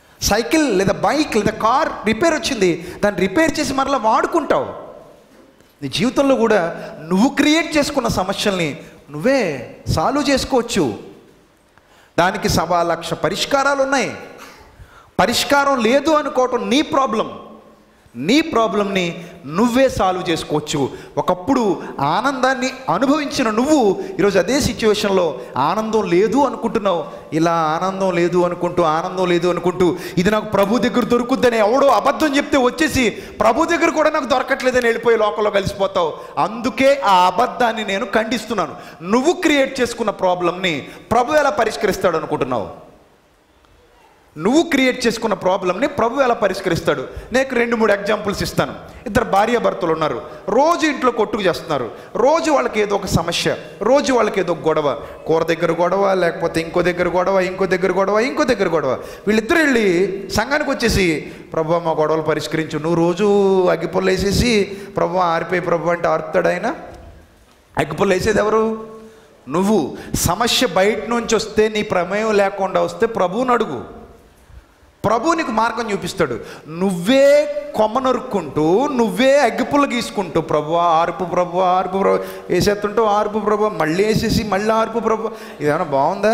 సైకిల్ లేదా బైక్ లేదా కార్ రిపేర్ వచ్చింది, దాన్ని రిపేర్ చేసి మరలా వాడుకుంటావు. నీ జీవితంలో కూడా నువ్వు క్రియేట్ చేసుకున్న సమస్యల్ని నువ్వే సాల్వ్ చేసుకోవచ్చు. దానికి సవా లక్ష పరిష్కారాలు ఉన్నాయి. పరిష్కారం లేదు అనుకోవటం నీ ప్రాబ్లం. నీ ప్రాబ్లంని నువ్వే సాల్వ్ చేసుకోవచ్చు. ఒకప్పుడు ఆనందాన్ని అనుభవించిన నువ్వు ఈరోజు అదే సిచ్యువేషన్లో ఆనందం లేదు అనుకుంటున్నావు. ఇలా ఆనందం లేదు అనుకుంటూ ఆనందం లేదు అనుకుంటూ ఇది నాకు ప్రభు దగ్గర దొరుకుద్దని ఎవడో అబద్ధం చెప్తే వచ్చేసి ప్రభు దగ్గర కూడా నాకు దొరకట్లేదని వెళ్ళిపోయి లోకంలో కలిసిపోతావు. అందుకే ఆ అబద్ధాన్ని నేను ఖండిస్తున్నాను. నువ్వు క్రియేట్ చేసుకున్న ప్రాబ్లంని ప్రభు ఎలా పరిష్కరిస్తాడు అనుకుంటున్నావు? నువ్వు క్రియేట్ చేసుకున్న ప్రాబ్లమ్ని ప్రభు ఎలా పరిష్కరిస్తాడు? నేను రెండు మూడు ఎగ్జాంపుల్స్ ఇస్తాను. ఇద్దరు భార్య భర్తలు ఉన్నారు. రోజు ఇంట్లో కొట్టుకు చేస్తున్నారు. రోజు వాళ్ళకి ఏదో ఒక సమస్య, రోజు వాళ్ళకి ఏదో గొడవ, కూర దగ్గర గొడవ, లేకపోతే ఇంకో దగ్గర గొడవ, ఇంకో దగ్గర గొడవ, ఇంకో దగ్గర గొడవ. వీళ్ళిద్దరు వెళ్ళి సంఘానికి వచ్చేసి ప్రభు మా గొడవలు పరిష్కరించు. నువ్వు రోజు అగ్గిపుల్ల వేసేసి ప్రభు ఆరిపోయి ప్రభు అంటే ఆరుతాడు ఆయన. అగ్గిపుల్ల వేసేది ఎవరు? నువ్వు. సమస్య బయట నుంచి వస్తే నీ ప్రమేయం లేకుండా వస్తే ప్రభువుని అడుగు. ప్రభు నీకు మార్గం చూపిస్తాడు. నువ్వే కొమ్మ నరుక్కుంటూ నువ్వే అగ్గిపుల్ల గీసుకుంటూ ప్రభు ఆర్పు ప్రభు ఆర్పు ప్రభు వేసేస్తుంటూ ఆర్పు ప్రభు మళ్ళీ వేసేసి మళ్ళీ ఆర్పు ప్రభు. ఇదేమన్నా బాగుందా?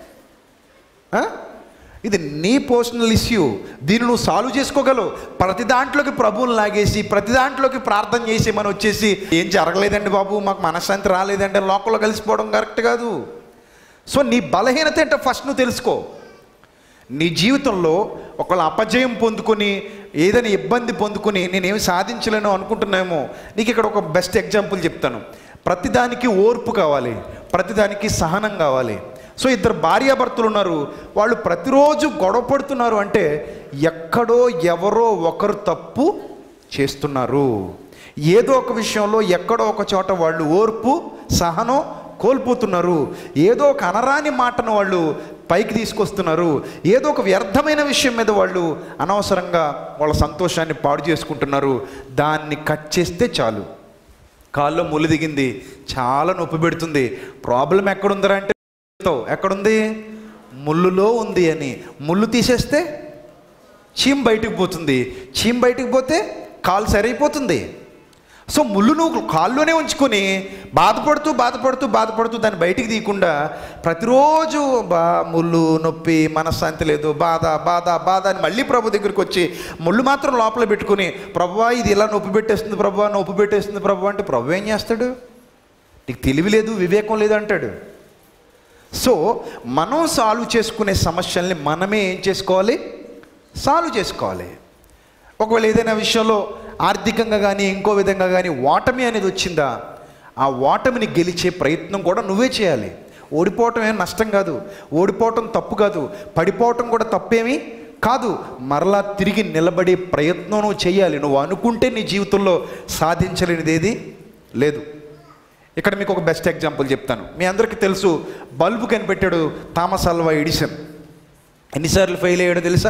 ఇది నీ పర్సనల్ ఇష్యూ. దీన్ని నువ్వు సాల్వ్ చేసుకోగలవు. ప్రతి దాంట్లోకి ప్రభువుని లాగేసి ప్రతి దాంట్లోకి ప్రార్థన చేసి మనం వచ్చేసి ఏం జరగలేదండి బాబు, మాకు మనశ్శాంతి రాలేదండి లోకంలో కలిసిపోవడం కరెక్ట్ కాదు. సో నీ బలహీనత ఏంటో ఫస్ట్ నువ్వు తెలుసుకో. నీ జీవితంలో ఒకళ్ళ అపజయం పొందుకొని ఏదైనా ఇబ్బంది పొందుకొని నేనేమి సాధించలేను అనుకుంటున్నామో, నీకు ఇక్కడ ఒక బెస్ట్ ఎగ్జాంపుల్ చెప్తాను. ప్రతిదానికి ఓర్పు కావాలి, ప్రతిదానికి సహనం కావాలి. సో ఇద్దరు భార్యాభర్తలు ఉన్నారు. వాళ్ళు ప్రతిరోజు గొడవ పడుతున్నారు అంటే ఎక్కడో ఎవరో ఒకరు తప్పు చేస్తున్నారు. ఏదో ఒక విషయంలో ఎక్కడో ఒక చోట వాళ్ళు ఓర్పు సహనం కోల్పోతున్నారు. ఏదో ఒక అనరాని మాటను వాళ్ళు పైకి తీసుకొస్తున్నారు. ఏదో ఒక వ్యర్థమైన విషయం మీద వాళ్ళు అనవసరంగా వాళ్ళ సంతోషాన్ని పాడు చేసుకుంటున్నారు. దాన్ని కట్ చేస్తే చాలు, కాల్లో ముళ్ళు దిగింది, చాలా నొప్పి పెడుతుంది. ప్రాబ్లం ఎక్కడుందరా అంటే ఎక్కడుంది? ముళ్ళులో ఉంది అని. ముళ్ళు తీసేస్తే చీమ్ బయటికి పోతుంది, చీమ్ బయటికి పోతే కాలు సరైపోతుంది. సో ముళ్ళు నువ్వు కాల్లోనే ఉంచుకొని బాధపడుతూ బాధపడుతూ బాధపడుతూ దాన్ని బయటికి తీయకుండా ప్రతిరోజు బా ముళ్ళు నొప్పి మనశ్శాంతి లేదు, బాధ బాధ బాధ అని మళ్ళీ ప్రభు దగ్గరికి వచ్చి ముళ్ళు మాత్రం లోపల పెట్టుకుని ప్రభువా ఇది ఇలా నొప్పి పెట్టేస్తుంది ప్రభువా నొప్పి పెట్టేస్తుంది ప్రభు అంటే ప్రభు ఏం చేస్తాడు? నీకు తెలివి లేదు, వివేకం లేదు అంటాడు. సో మనం సాల్వ్ చేసుకునే సమస్యల్ని మనమే ఏం చేసుకోవాలి? సాల్వ్ చేసుకోవాలి. ఒకవేళ ఏదైనా విషయంలో ఆర్థికంగా కానీ ఇంకో విధంగా కానీ ఓటమి అనేది వచ్చిందా, ఆ ఓటమిని గెలిచే ప్రయత్నం కూడా నువ్వే చేయాలి. ఓడిపోవటం ఏం నష్టం కాదు, ఓడిపోవటం తప్పు కాదు, పడిపోవటం కూడా తప్పేమీ కాదు. మరలా తిరిగి నిలబడే ప్రయత్నం నువ్వు చేయాలి. నువ్వు అనుకుంటే నీ జీవితంలో సాధించలేనిది ఏది లేదు. ఇక్కడ మీకు ఒక బెస్ట్ ఎగ్జాంపుల్ చెప్తాను. మీ అందరికీ తెలుసు, బల్బు కనిపెట్టాడు థామస్ ఆల్వా ఎడిసన్. ఎన్నిసార్లు ఫెయిల్ అయ్యాడో తెలుసా?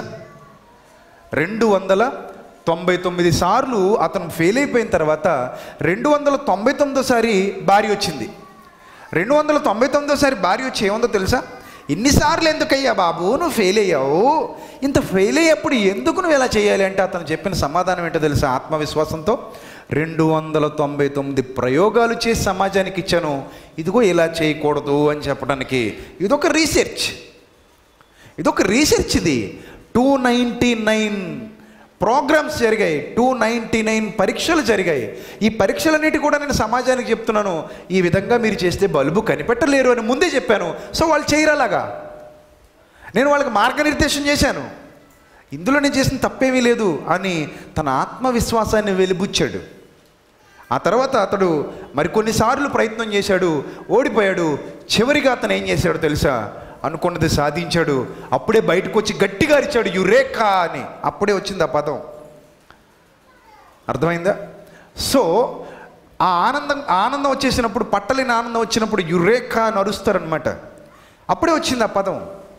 రెండు వందల తొంభై తొమ్మిది సార్లు అతను ఫెయిల్ అయిపోయిన తర్వాత రెండు వందల తొంభై తొమ్మిదోసారి భార్య వచ్చింది. రెండు వందల తొంభై తొమ్మిదోసారి భార్య వచ్చి ఏముందో తెలుసా? ఇన్నిసార్లు ఎందుకయ్యా బాబు నువ్వు ఫెయిల్ అయ్యావు, ఇంత ఫెయిల్ అయ్యేప్పుడు ఎందుకు నువ్వు ఇలా చేయాలి అంటే అతను చెప్పిన సమాధానం ఏంటో తెలుసా? ఆత్మవిశ్వాసంతో రెండు వందల తొంభై తొమ్మిది ప్రయోగాలు చేసి సమాజానికి ఇచ్చాను, ఇదిగో ఇలా చేయకూడదు అని చెప్పడానికి. ఇదొక రీసెర్చ్, ఇదొక రీసెర్చ్ ఇది. టూ నైంటీ నైన్ ప్రోగ్రామ్స్ జరిగాయి, టూ నైంటీ నైన్ పరీక్షలు జరిగాయి. ఈ పరీక్షలన్నిటి కూడా నేను సమాజానికి చెప్తున్నాను, ఈ విధంగా మీరు చేస్తే బల్బు కనిపెట్టలేరు అని ముందే చెప్పాను. సో వాళ్ళు చేయరాలాగా నేను వాళ్ళకి మార్గనిర్దేశం చేశాను. ఇందులో నేను చేసిన తప్పేమీ లేదు అని తన ఆత్మవిశ్వాసాన్ని వెలిబుచ్చాడు. ఆ తర్వాత అతడు మరికొన్నిసార్లు ప్రయత్నం చేశాడు, ఓడిపోయాడు. చివరిగా అతను ఏం చేశాడో తెలుసా? అనుకున్నది సాధించాడు. అప్పుడే బయటకు వచ్చి గట్టిగా అరిచాడు యురేకా అని. అప్పుడే వచ్చింది ఆ పదం. అర్థమైందా? సో ఆ ఆనందం ఆనందం వచ్చేసినప్పుడు, పట్టలేని ఆనందం వచ్చినప్పుడు యురేకా అని అరుస్తారనమాట. అప్పుడే వచ్చింది ఆ పదం.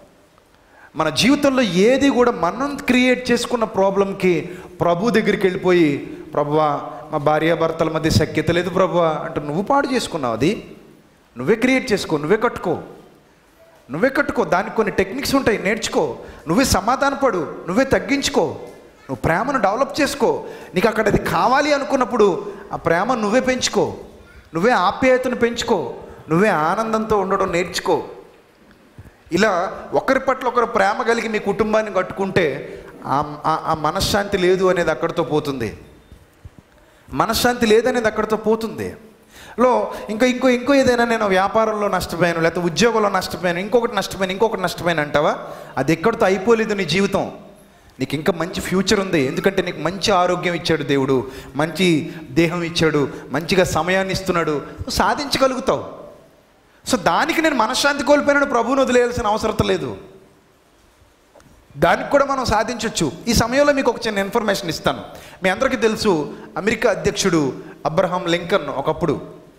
మన జీవితంలో ఏది కూడా మనం క్రియేట్ చేసుకున్న ప్రాబ్లంకి ప్రభు దగ్గరికి వెళ్ళిపోయి ప్రభువా మా భార్యాభర్తల మధ్య సఖ్యత లేదు ప్రభువా అంటే నువ్వు పాడు చేసుకున్నావు. అది నువ్వే క్రియేట్ చేసుకో, నువ్వే కట్టుకో, నువ్వే కట్టుకో. దానికి కొన్ని టెక్నిక్స్ ఉంటాయి, నేర్చుకో. నువ్వే సమాధానపడు, నువ్వే తగ్గించుకో, నువ్వు ప్రేమను డెవలప్ చేసుకో. నీకు అక్కడ అది కావాలి అనుకున్నప్పుడు ఆ ప్రేమ నువ్వే పెంచుకో, నువ్వే ఆప్యాయతను పెంచుకో, నువ్వే ఆనందంతో ఉండడం నేర్చుకో. ఇలా ఒకరి పట్ల ఒకరు ప్రేమ కలిగి మీ కుటుంబాన్ని కట్టుకుంటే ఆ మనశ్శాంతి లేదు అనేది అక్కడితో పోతుంది. మనశ్శాంతి లేదనేది అక్కడితో పోతుంది. లో ఇంకా ఇంకో ఇంకో ఏదైనా నేను వ్యాపారంలో నష్టపోయాను, లేకపోతే ఉద్యోగంలో నష్టపోయాను, ఇంకొకటి నష్టపోయాను, ఇంకొకటి నష్టపోయాను అంటావా? అది ఎక్కడితో అయిపోలేదు నీ జీవితం. నీకు ఇంకా మంచి ఫ్యూచర్ ఉంది. ఎందుకంటే నీకు మంచి ఆరోగ్యం ఇచ్చాడు దేవుడు, మంచి దేహం ఇచ్చాడు, మంచిగా సమయాన్ని ఇస్తున్నాడు, నువ్వు సాధించగలుగుతావు. సో దానికి నేను మనశ్శాంతి కోల్పోయినాను ప్రభువుని వదిలేయాల్సిన అవసరం లేదు. దానికి కూడా మనం సాధించవచ్చు. ఈ సమయంలో మీకు ఒక చిన్న ఇన్ఫర్మేషన్ ఇస్తాను. మీ అందరికీ తెలుసు, అమెరికా అధ్యక్షుడు అబ్రహాం లింకన్ ఒకప్పుడు.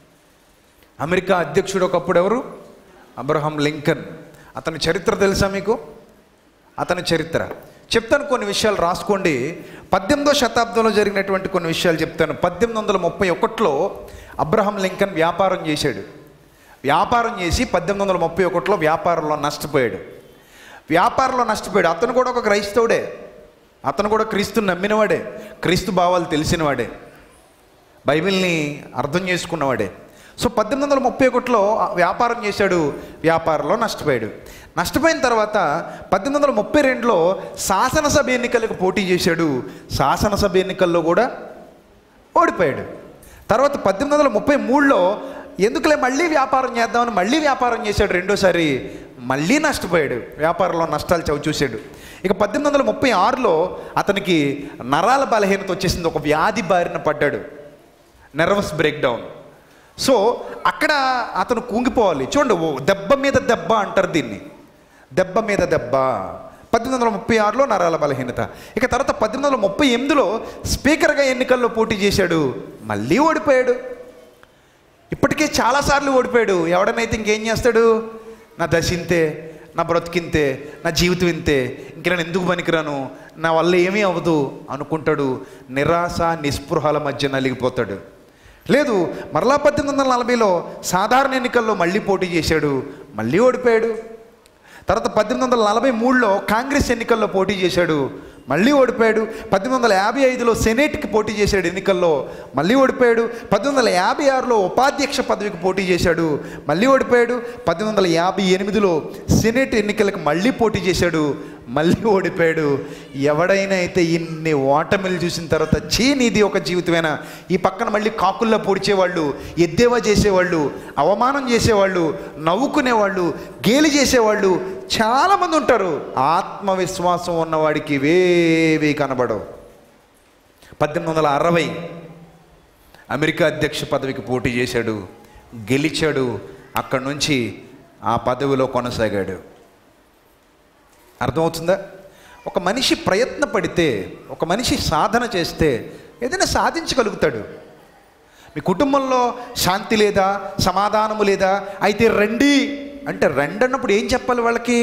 అమెరికా అధ్యక్షుడు ఒకప్పుడు ఎవరు? Abraham Lincoln. అతని చరిత్ర తెలుసా మీకు? అతని చరిత్ర చెప్తాను, కొన్ని విషయాలు రాసుకోండి. పద్దెనిమిదో శతాబ్దంలో జరిగినటువంటి కొన్ని విషయాలు చెప్తాను. పద్దెనిమిది వందల ముప్పై ఒకటిలో అబ్రహాం లింకన్ వ్యాపారం చేశాడు. వ్యాపారం చేసి పద్దెనిమిది వందల ముప్పై ఒకటిలో వ్యాపారంలో నష్టపోయాడు. వ్యాపారంలో నష్టపోయాడు. అతను కూడా ఒక క్రైస్తవుడే, అతను కూడా క్రీస్తుని నమ్మినవాడే, క్రీస్తు భావాలు తెలిసినవాడే, బైబిల్ని అర్థం చేసుకున్నవాడే. సో పద్దెనిమిది వందల ముప్పై ఒకటిలో వ్యాపారం చేశాడు, వ్యాపారంలో నష్టపోయాడు. నష్టపోయిన తర్వాత పద్దెనిమిది వందల ముప్పై రెండులో శాసనసభ ఎన్నికలకు పోటీ చేశాడు. శాసనసభ ఎన్నికల్లో కూడా ఓడిపోయాడు. తర్వాత పద్దెనిమిది వందల ముప్పై మూడులో ఎందుకులే మళ్ళీ వ్యాపారం చేద్దామని మళ్ళీ వ్యాపారం చేశాడు. రెండోసారి మళ్ళీ నష్టపోయాడు, వ్యాపారంలో నష్టాలు చవి చూశాడు. ఇక పద్దెనిమిది వందల ముప్పై ఆరులో అతనికి నరాల బలహీనత వచ్చేసింది, ఒక వ్యాధి బారిన పడ్డాడు, నర్వస్ బ్రేక్ డౌన్. సో అక్కడ అతను కుంగిపోవాలి. చూడండి, దెబ్బ మీద దెబ్బ అంటారు దీన్ని, దెబ్బ మీద దెబ్బ. పద్దెనిమిది వందల ముప్పై ఆరులో నరాల బలహీనత. ఇక తర్వాత పద్దెనిమిది వందల ముప్పై ఎనిమిదిలో స్పీకర్గా ఎన్నికల్లో పోటీ చేశాడు, మళ్ళీ ఓడిపోయాడు. ఇప్పటికే చాలాసార్లు ఓడిపోయాడు. ఎవడనైతే ఇంకేం చేస్తాడు? నా దశ ఇంతే, నా బ్రతికింతే, నా జీవితం ఇంతే, ఇంక నేను ఎందుకు పనికిరాను, నా వల్ల ఏమీ అవ్వదు అనుకుంటాడు. నిరాశ నిస్పృహల మధ్య నలిగిపోతాడు. లేదు, మరలా పద్దెనిమిది వందల నలభైలో సాధారణ ఎన్నికల్లో మళ్ళీ పోటీ చేశాడు, మళ్ళీ ఓడిపోయాడు. తర్వాత పద్దెనిమిది వందల నలభై మూడులో కాంగ్రెస్ ఎన్నికల్లో పోటీ చేశాడు, మళ్ళీ ఓడిపోయాడు. పద్దెనిమిది వందల యాభై ఐదులో సెనేట్కి పోటీ చేశాడు ఎన్నికల్లో, మళ్ళీ ఓడిపోయాడు. పద్దెనిమిది వందల యాభై ఆరులో ఉపాధ్యక్ష పదవికి పోటీ చేశాడు, మళ్ళీ ఓడిపోయాడు. పద్దెనిమిది వందల యాభై ఎనిమిదిలో సెనేట్ ఎన్నికలకు మళ్ళీ పోటీ చేశాడు, మళ్ళీ ఓడిపోయాడు. ఎవడైనా అయితే ఇన్ని ఓటమిలు చూసిన తర్వాత చీ నీది ఒక జీవితమేనా, ఈ పక్కన మళ్ళీ కాకుల్లో పొడిచేవాళ్ళు, ఎద్దేవా చేసేవాళ్ళు, అవమానం చేసేవాళ్ళు, నవ్వుకునేవాళ్ళు, గేలి చేసేవాళ్ళు చాలామంది ఉంటారు. ఆత్మవిశ్వాసం ఉన్నవాడికి ఇవేవి కనబడవు. పద్దెనిమిది వందల అరవై అమెరికా అధ్యక్ష పదవికి పోటీ చేశాడు, గెలిచాడు. అక్కడి నుంచి ఆ పదవిలో కొనసాగాడు. అర్థమవుతుందా? ఒక మనిషి ప్రయత్న పడితే, ఒక మనిషి సాధన చేస్తే ఏదైనా సాధించగలుగుతాడు. మీ కుటుంబంలో శాంతి లేదా, సమాధానము లేదా, అయితే రండి అంటే రండి అన్నప్పుడు ఏం చెప్పాలి వాళ్ళకి?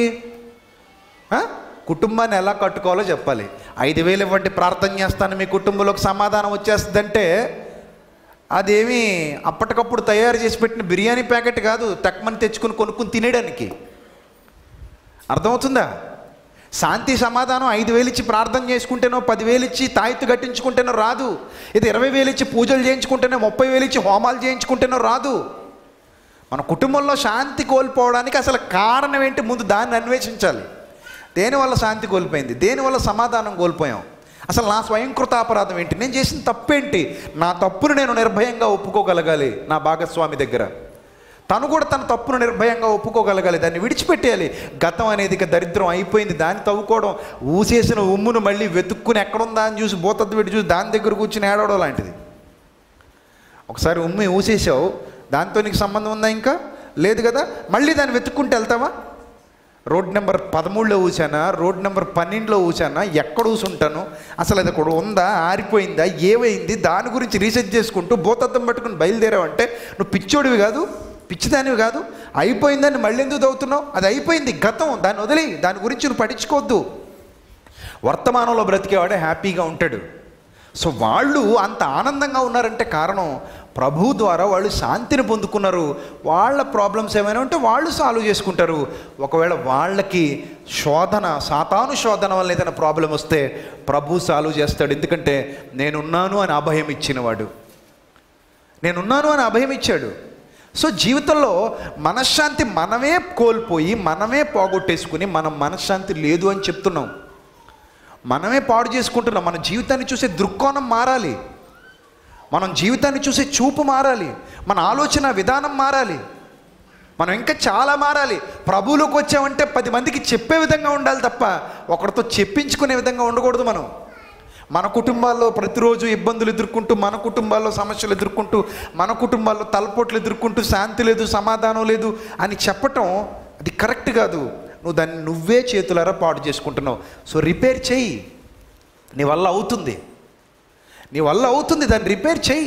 కుటుంబాన్ని ఎలా కట్టుకోవాలో చెప్పాలి. ఐదు వేలు ఇవ్వండి ప్రార్థన చేస్తాను మీ కుటుంబంలోకి సమాధానం వచ్చేస్తుందంటే అదేమి అప్పటికప్పుడు తయారు చేసి పెట్టిన బిర్యానీ ప్యాకెట్ కాదు, తక్కువని తెచ్చుకుని కొనుక్కుని తినేయడానికి. అర్థమవుతుందా? శాంతి సమాధానం ఐదు వేలు ఇచ్చి ప్రార్థన చేసుకుంటేనో, పదివేలు ఇచ్చి తాయెత్తు కట్టించుకుంటేనో రాదు. ఇది ఇరవై వేలు ఇచ్చి పూజలు చేయించుకుంటేనో, ముప్పై వేలు ఇచ్చి హోమాలు చేయించుకుంటేనో రాదు. మన కుటుంబంలో శాంతి కోల్పోవడానికి అసలు కారణం ఏంటి? ముందు దాన్ని అన్వేషించాలి. దేనివల్ల శాంతి కోల్పోయింది, దేనివల్ల సమాధానం కోల్పోయాం, అసలు నా స్వయంకృతాపరాధం ఏంటి, నేను చేసిన తప్పేంటి, నా తప్పును నేను నిర్భయంగా ఒప్పుకోగలగాలి. నా భాగస్వామి దగ్గర తను కూడా తన తప్పును నిర్భయంగా ఒప్పుకోగలగాలి, దాన్ని విడిచిపెట్టేయాలి. గతం అనేది ఇక దరిద్రం అయిపోయింది, దాన్ని తవ్వుకోవడం, ఊసేసిన ఉమ్మును మళ్ళీ వెతుక్కుని ఎక్కడుందా అని చూసి బోతద్దు పెట్టి చూసి దాని దగ్గర కూర్చుని ఏడవడం లాంటిది. ఒకసారి ఉమ్మి ఊసేసావు, దాంతో నీకు సంబంధం ఉందా? ఇంకా లేదు కదా. మళ్ళీ దాన్ని వెతుక్కుంటూ వెళ్తావా? రోడ్ నెంబర్ పదమూడులో ఊసానా, రోడ్ నెంబర్ పన్నెండులో ఊసానా, ఎక్కడ ఊసుంటాను, అసలు అది కూడా ఉందా, ఆరిపోయిందా, ఏమైంది, దాని గురించి రీసెర్చ్ చేసుకుంటూ భూతద్దం పట్టుకుని బయలుదేరావంటే నువ్వు పిచ్చోడివి కాదు, పిచ్చిదానివి కాదు. అయిపోయిందని మళ్ళీ ఎందుకు తవ్వుతున్నావు? అది అయిపోయింది, గతం, దాన్ని వదిలి, దాని గురించి నువ్వు పట్టించుకోవద్దు. వర్తమానంలో బ్రతికేవాడే హ్యాపీగా ఉంటాడు. సో వాళ్ళు అంత ఆనందంగా ఉన్నారంటే కారణం ప్రభు ద్వారా వాళ్ళు శాంతిని పొందుకున్నారు. వాళ్ళ ప్రాబ్లమ్స్ ఏమైనా ఉంటే వాళ్ళు సాల్వ్ చేసుకుంటారు. ఒకవేళ వాళ్ళకి శోధన, సాతాను శోధన వల్ల ఏదైనా ప్రాబ్లం వస్తే ప్రభు సాల్వ్ చేస్తాడు. ఎందుకంటే నేనున్నాను అని అభయం ఇచ్చినవాడు. నేనున్నాను అని అభయం ఇచ్చాడు. సో జీవితంలో మనశ్శాంతి మనమే కోల్పోయి మనమే పోగొట్టేసుకుని మనం మనశ్శాంతి లేదు అని చెప్తున్నాం. మనమే పాడు చేసుకుంటున్నాం. మన జీవితాన్ని చూసే దృక్కోణం మారాలి, మనం జీవితాన్ని చూసే చూపు మారాలి, మన ఆలోచన విధానం మారాలి, మనం ఇంకా చాలా మారాలి. ప్రభువులోకి వచ్చామంటే పది మందికి చెప్పే విధంగా ఉండాలి తప్ప ఒకరితో చెప్పించుకునే విధంగా ఉండకూడదు. మనం మన కుటుంబాల్లో ప్రతిరోజు ఇబ్బందులు ఎదుర్కొంటూ, మన కుటుంబాల్లో సమస్యలు ఎదుర్కొంటూ, మన కుటుంబాల్లో తలపోట్లు ఎదుర్కొంటూ శాంతి లేదు, సమాధానం లేదు అని చెప్పటం అది కరెక్ట్ కాదు. నువ్వు దాన్ని నువ్వే చేతులారా పాడు చేసుకుంటున్నావు. సో రిపేర్ చెయ్యి, నీ వల్ల అవుతుంది, నీ వల్ల అవుతుంది, దాన్ని రిపేర్ చెయ్యి.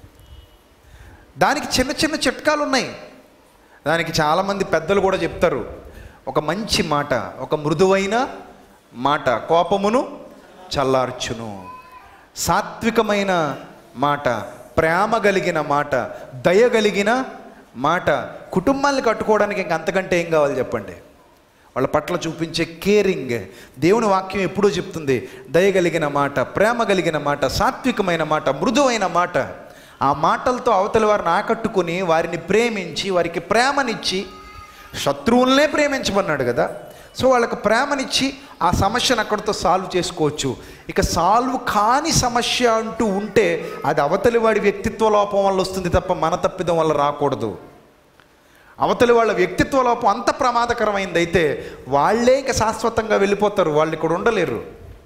దానికి చిన్న చిన్న చిట్కాలు ఉన్నాయి. దానికి చాలామంది పెద్దలు కూడా చెప్తారు. ఒక మంచి మాట, ఒక మృదువైన మాట కోపమును చల్లార్చును. సాత్వికమైన మాట, ప్రేమ కలిగిన మాట, దయ కలిగిన మాట. కుటుంబాన్ని కట్టుకోవడానికి ఇంక అంతకంటే ఏం కావాలి చెప్పండి? వాళ్ళ పట్ల చూపించే కేరింగ్. దేవుని వాక్యం ఎప్పుడూ చెప్తుంది దయ కలిగిన మాట, ప్రేమ కలిగిన మాట, సాత్వికమైన మాట, మృదువైన మాట. ఆ మాటలతో అవతలి వారిని ఆకట్టుకుని వారిని ప్రేమించి వారికి ప్రేమనిచ్చి, శత్రువులనే ప్రేమించమన్నాడు కదా. సో వాళ్ళకి ప్రేమనిచ్చి ఆ సమస్యను అక్కడితో సాల్వ్ చేసుకోవచ్చు. ఇక సాల్వ్ కాని సమస్య అంటూ ఉంటే అది అవతలి వాడి వ్యక్తిత్వ లోపం వల్ల వస్తుంది తప్ప మన తప్పిదం వల్ల రాకూడదు. అవతలి వాళ్ళ వ్యక్తిత్వ లోపం అంత ప్రమాదకరమైందైతే వాళ్ళే ఇక శాశ్వతంగా వెళ్ళిపోతారు, వాళ్ళు ఇక్కడ ఉండలేరు.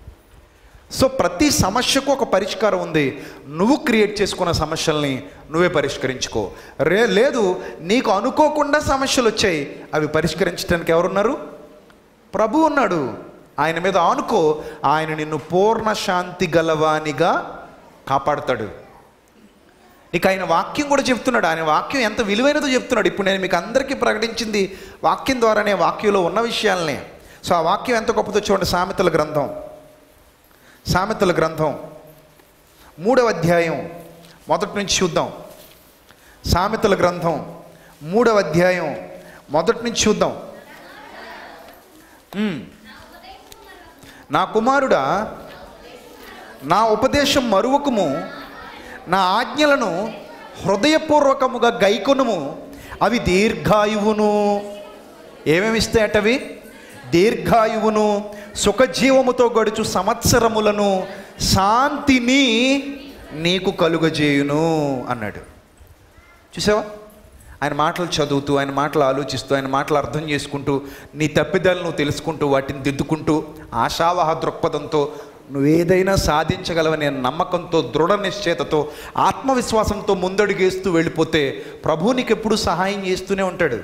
సో ప్రతి సమస్యకు ఒక పరిష్కారం ఉంది. నువ్వు క్రియేట్ చేసుకున్న సమస్యల్ని నువ్వే పరిష్కరించుకో. రే లేదు నీకు అనుకోకుండా సమస్యలు వచ్చాయి, అవి పరిష్కరించడానికి ఎవరున్నారు? ప్రభు ఉన్నాడు. ఆయన మీద ఆనుకో, ఆయన నిన్ను పూర్ణ శాంతి గలవానిగా కాపాడుతాడు. నీకు ఆయన వాక్యం కూడా చెప్తున్నాడు. ఆయన వాక్యం ఎంత విలువైనదో చెప్తున్నాడు. ఇప్పుడు నేను మీకు అందరికీ ప్రకటించింది వాక్యం ద్వారానే, వాక్యంలో ఉన్న విషయాలనే. సో ఆ వాక్యం ఎంత గొప్పదో చూడండి. సామెతల గ్రంథం, సామెతల గ్రంథం మూడవ అధ్యాయం మొదటి నుంచి చూద్దాం. సామెతల గ్రంథం మూడవ అధ్యాయం మొదటి నుంచి చూద్దాం. నా కుమారుడా, నా ఉపదేశం మరువకుము, నా ఆజ్ఞలను హృదయపూర్వకముగా గైకొనుము, అవి దీర్ఘాయువును. ఏమేమి ఇస్తాయటవి? దీర్ఘాయువును, సుఖజీవముతో గడుచు సంవత్సరములను, శాంతిని నీకు కలుగజేయును అన్నాడు. చూసావా? ఆయన మాటలు చదువుతూ, ఆయన మాటలు ఆలోచిస్తూ, ఆయన మాటలు అర్థం చేసుకుంటూ, నీ తప్పిదాలను తెలుసుకుంటూ, వాటిని దిద్దుకుంటూ, ఆశావహ దృక్పథంతో నువ్వేదైనా సాధించగలవనే నమ్మకంతో, దృఢ నిశ్చయతతో, ఆత్మవిశ్వాసంతో ముందడుగేస్తూ వెళ్ళిపోతే ప్రభువు నీకు ఎప్పుడు సహాయం చేస్తూనే ఉంటాడు.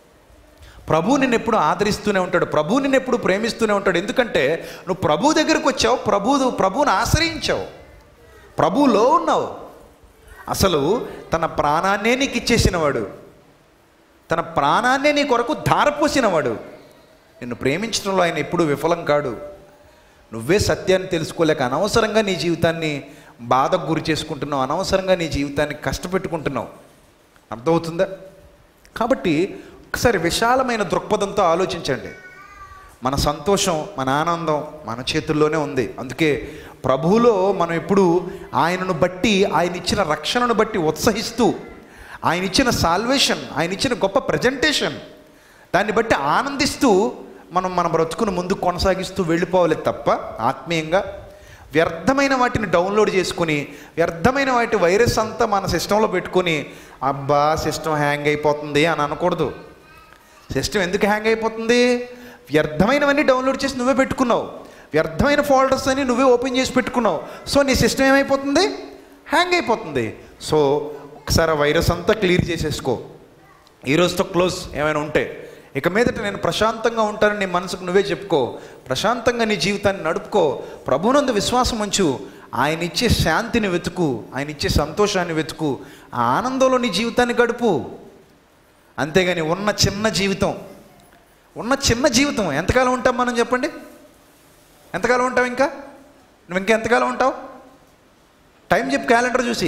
ప్రభువు నిన్ను ఎప్పుడు ఆదరిస్తూనే ఉంటాడు. ప్రభువు నిన్ను ఎప్పుడు ప్రేమిస్తూనే ఉంటాడు. ఎందుకంటే నువ్వు ప్రభు దగ్గరకు వచ్చావు, ప్రభు ప్రభువుని ఆశ్రయించావు, ప్రభువులో ఉన్నావు. అసలు తన ప్రాణాన్నే నీకు ఇచ్చేసినవాడు, తన ప్రాణాన్నే నీ కొరకు ధారపోసినవాడు. నిన్ను ప్రేమించడంలో ఆయన ఎప్పుడూ విఫలం కాడు. నువ్వే సత్యాన్ని తెలుసుకోలేక అనవసరంగా నీ జీవితాన్ని బాధకు గురి చేసుకుంటున్నావు, అనవసరంగా నీ జీవితాన్ని కష్టపెట్టుకుంటున్నావు. అర్థమవుతుందా? కాబట్టి ఒకసారి విశాలమైన దృక్పథంతో ఆలోచించండి. మన సంతోషం, మన ఆనందం మన చేతుల్లోనే ఉంది. అందుకే ప్రభువులో మనం ఎప్పుడు ఆయనను బట్టి, ఆయన ఇచ్చిన రక్షణను బట్టి ఉత్సహిస్తూ, ఆయన ఇచ్చిన సాల్వేషన్, ఆయన ఇచ్చిన గొప్ప ప్రజెంటేషన్, దాన్ని బట్టి ఆనందిస్తూ మనం మన బ్రతుకును ముందుకు కొనసాగిస్తూ వెళ్ళిపోవాలి తప్ప ఆత్మీయంగా వ్యర్థమైన వాటిని డౌన్లోడ్ చేసుకుని, వ్యర్థమైన వాటి వైరస్ అంతా మన సిస్టంలో పెట్టుకొని అబ్బా సిస్టమ్ హ్యాంగ్ అయిపోతుంది అని అనకూడదు. సిస్టమ్ ఎందుకు హ్యాంగ్ అయిపోతుంది? వ్యర్థమైనవన్నీ డౌన్లోడ్ చేసి నువ్వే పెట్టుకున్నావు, వ్యర్థమైన ఫోల్డర్స్ అని నువ్వే ఓపెన్ చేసి పెట్టుకున్నావు. సో నీ సిస్టమ్ ఏమైపోతుంది? హ్యాంగ్ అయిపోతుంది. సో ఒకసారి వైరస్ అంతా క్లియర్ చేసేసుకో. ఈరోజుతో క్లోజ్. ఏమైనా ఉంటే ఇక మీదట నేను ప్రశాంతంగా ఉంటానని నీ మనసుకు నువ్వే చెప్పుకో. ప్రశాంతంగా నీ జీవితాన్ని నడుపుకో. ప్రభువునందు విశ్వాసం ఉంచు. ఆయన ఇచ్చే శాంతిని వెతుకు, ఆయన ఇచ్చే సంతోషాన్ని వెతుకు. ఆ ఆనందంలో నీ జీవితాన్ని గడుపు. అంతేగాని ఉన్న చిన్న జీవితం, ఉన్న చిన్న జీవితం ఎంతకాలం ఉంటాం మనం చెప్పండి? ఎంతకాలం ఉంటావు? ఇంకా నువ్వు ఇంకా ఎంతకాలం ఉంటావు? టైం చెప్పు, క్యాలెండర్ చూసి.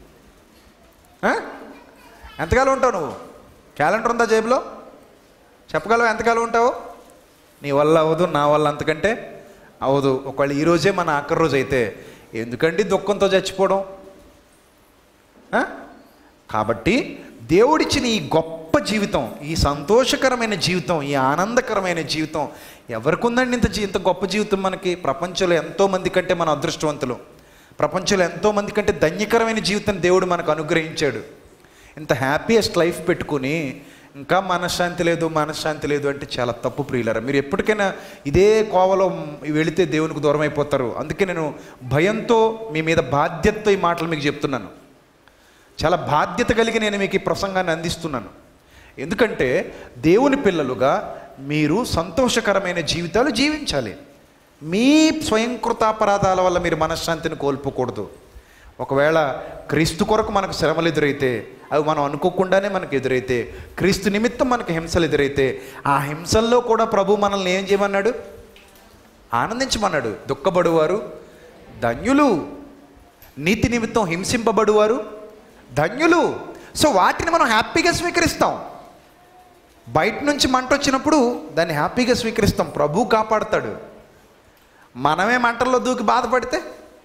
ఎంతకాలం ఉంటావు నువ్వు? క్యాలెండర్ ఉందా జేబులో? చెప్పగలవు ఎంతకాలం ఉంటావు? నీ వల్ల అవ్వదు, నా వల్ల అంతకంటే అవ్వదు. ఒకవేళ ఈరోజే మన ఆఖరి రోజు అయితే ఎందుకండి దుఃఖంతో చచ్చిపోవడం? కాబట్టి దేవుడిచ్చిన ఈ గొప్ప జీవితం, ఈ సంతోషకరమైన జీవితం, ఈ ఆనందకరమైన జీవితం ఎవరికి ఉందండి? ఇంత జీ ఇంత గొప్ప జీవితం మనకి. ప్రపంచంలో ఎంతోమంది కంటే మన అదృష్టవంతులు, ప్రపంచంలో ఎంతోమంది కంటే ధన్యకరమైన జీవితం దేవుడు మనకు అనుగ్రహించాడు. ఇంత హ్యాపీయెస్ట్ లైఫ్ పెట్టుకుని ఇంకా మనశ్శాంతి లేదు మనశ్శాంతి లేదు అంటే చాలా తప్పు ప్రియులారా. మీరు ఎప్పటికైనా ఇదే కోవలో వెళితే దేవునికి దూరం అయిపోతారు. అందుకే నేను భయంతో మీ మీద బాధ్యతతో ఈ మాటలు మీకు చెప్తున్నాను. చాలా బాధ్యత కలిగి నేను మీకు ఈ ప్రసంగాన్ని అందిస్తున్నాను. ఎందుకంటే దేవుని పిల్లలుగా మీరు సంతోషకరమైన జీవితాలు జీవించాలి. మీ స్వయంకృతాపరాధాల వల్ల మీరు మనశ్శాంతిని కోల్పోకూడదు. ఒకవేళ క్రీస్తు కొరకు మనకు శ్రమలు ఎదురైతే, అవి మనం అనుకోకుండానే మనకు ఎదురైతే, క్రీస్తు నిమిత్తం మనకు హింసలు ఎదురైతే, ఆ హింసల్లో కూడా ప్రభు మనల్ని ఏం చేయమన్నాడు? ఆనందించమన్నాడు. దుఃఖపడువారు ధన్యులు, నీతి నిమిత్తం హింసింపబడువారు ధన్యులు. సో వాటిని మనం హ్యాపీగా స్వీకరిస్తాం. బయట నుంచి మంట వచ్చినప్పుడు దాన్ని హ్యాపీగా స్వీకరిస్తాం. ప్రభు కాపాడుతాడు. మనమే మంటల్లో దూకి బాధపడితే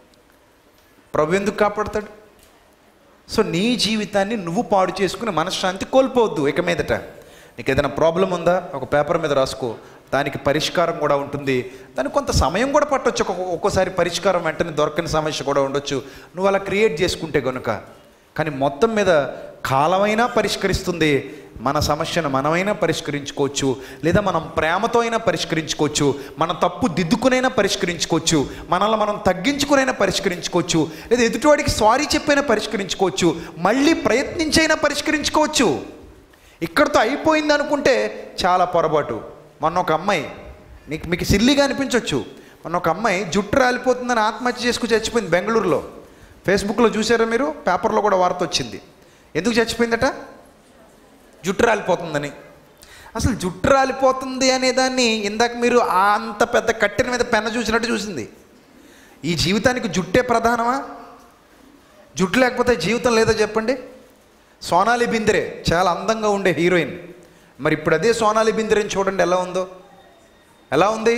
ప్రభు ఎందుకు కాపాడుతాడు? సో నీ జీవితాన్ని నువ్వు పాడు చేసుకుని మనశ్శాంతి కోల్పోవద్దు. ఇక మీదట నీకు ఏదైనా ప్రాబ్లం ఉందా, ఒక పేపర్ మీద రాసుకో. దానికి పరిష్కారం కూడా ఉంటుంది. దానికి కొంత సమయం కూడా పట్టవచ్చు. ఒక్కోసారి పరిష్కారం వెంటనే దొరకని సమస్య కూడా ఉండొచ్చు, నువ్వు అలా క్రియేట్ చేసుకుంటే కనుక. కానీ మొత్తం మీద కాలమైనా పరిష్కరిస్తుంది. మన సమస్యను మనమైనా పరిష్కరించుకోవచ్చు, లేదా మనం ప్రేమతో అయినా పరిష్కరించుకోవచ్చు, మన తప్పు దిద్దుకునైనా పరిష్కరించుకోవచ్చు, మనల్ని మనం తగ్గించుకునైనా పరిష్కరించుకోవచ్చు, లేదా ఎదుటివాడికి సారీ చెప్పైనా పరిష్కరించుకోవచ్చు, మళ్ళీ ప్రయత్నించైనా పరిష్కరించుకోవచ్చు. ఇక్కడితో అయిపోయింది అనుకుంటే చాలా పొరపాటు. మొన్న ఒక అమ్మాయి, నీకు మీకు సిల్లీగా అనిపించవచ్చు, మొన్న ఒక అమ్మాయి జుట్టు రాలిపోతుందని ఆత్మహత్య చేసుకుని చచ్చిపోయింది బెంగళూరులో. ఫేస్బుక్లో చూసారా మీరు? పేపర్లో కూడా వార్త వచ్చింది. ఎందుకు చచ్చిపోయిందట? జుట్టు రాలిపోతుందని. అసలు జుట్టు రాలిపోతుంది అనేదాన్ని ఇందాక మీరు అంత పెద్ద కట్టెల మీద పెన్న చూసినట్టు చూసింది. ఈ జీవితానికి జుట్టే ప్రధానమా? జుట్టు లేకపోతే జీవితం లేదో చెప్పండి. సోనాలి బింద్రే చాలా అందంగా ఉండే హీరోయిన్. మరి ఇప్పుడు అదే సోనాలి బింద్రేని చూడండి ఎలా ఉందో. ఎలా ఉంది?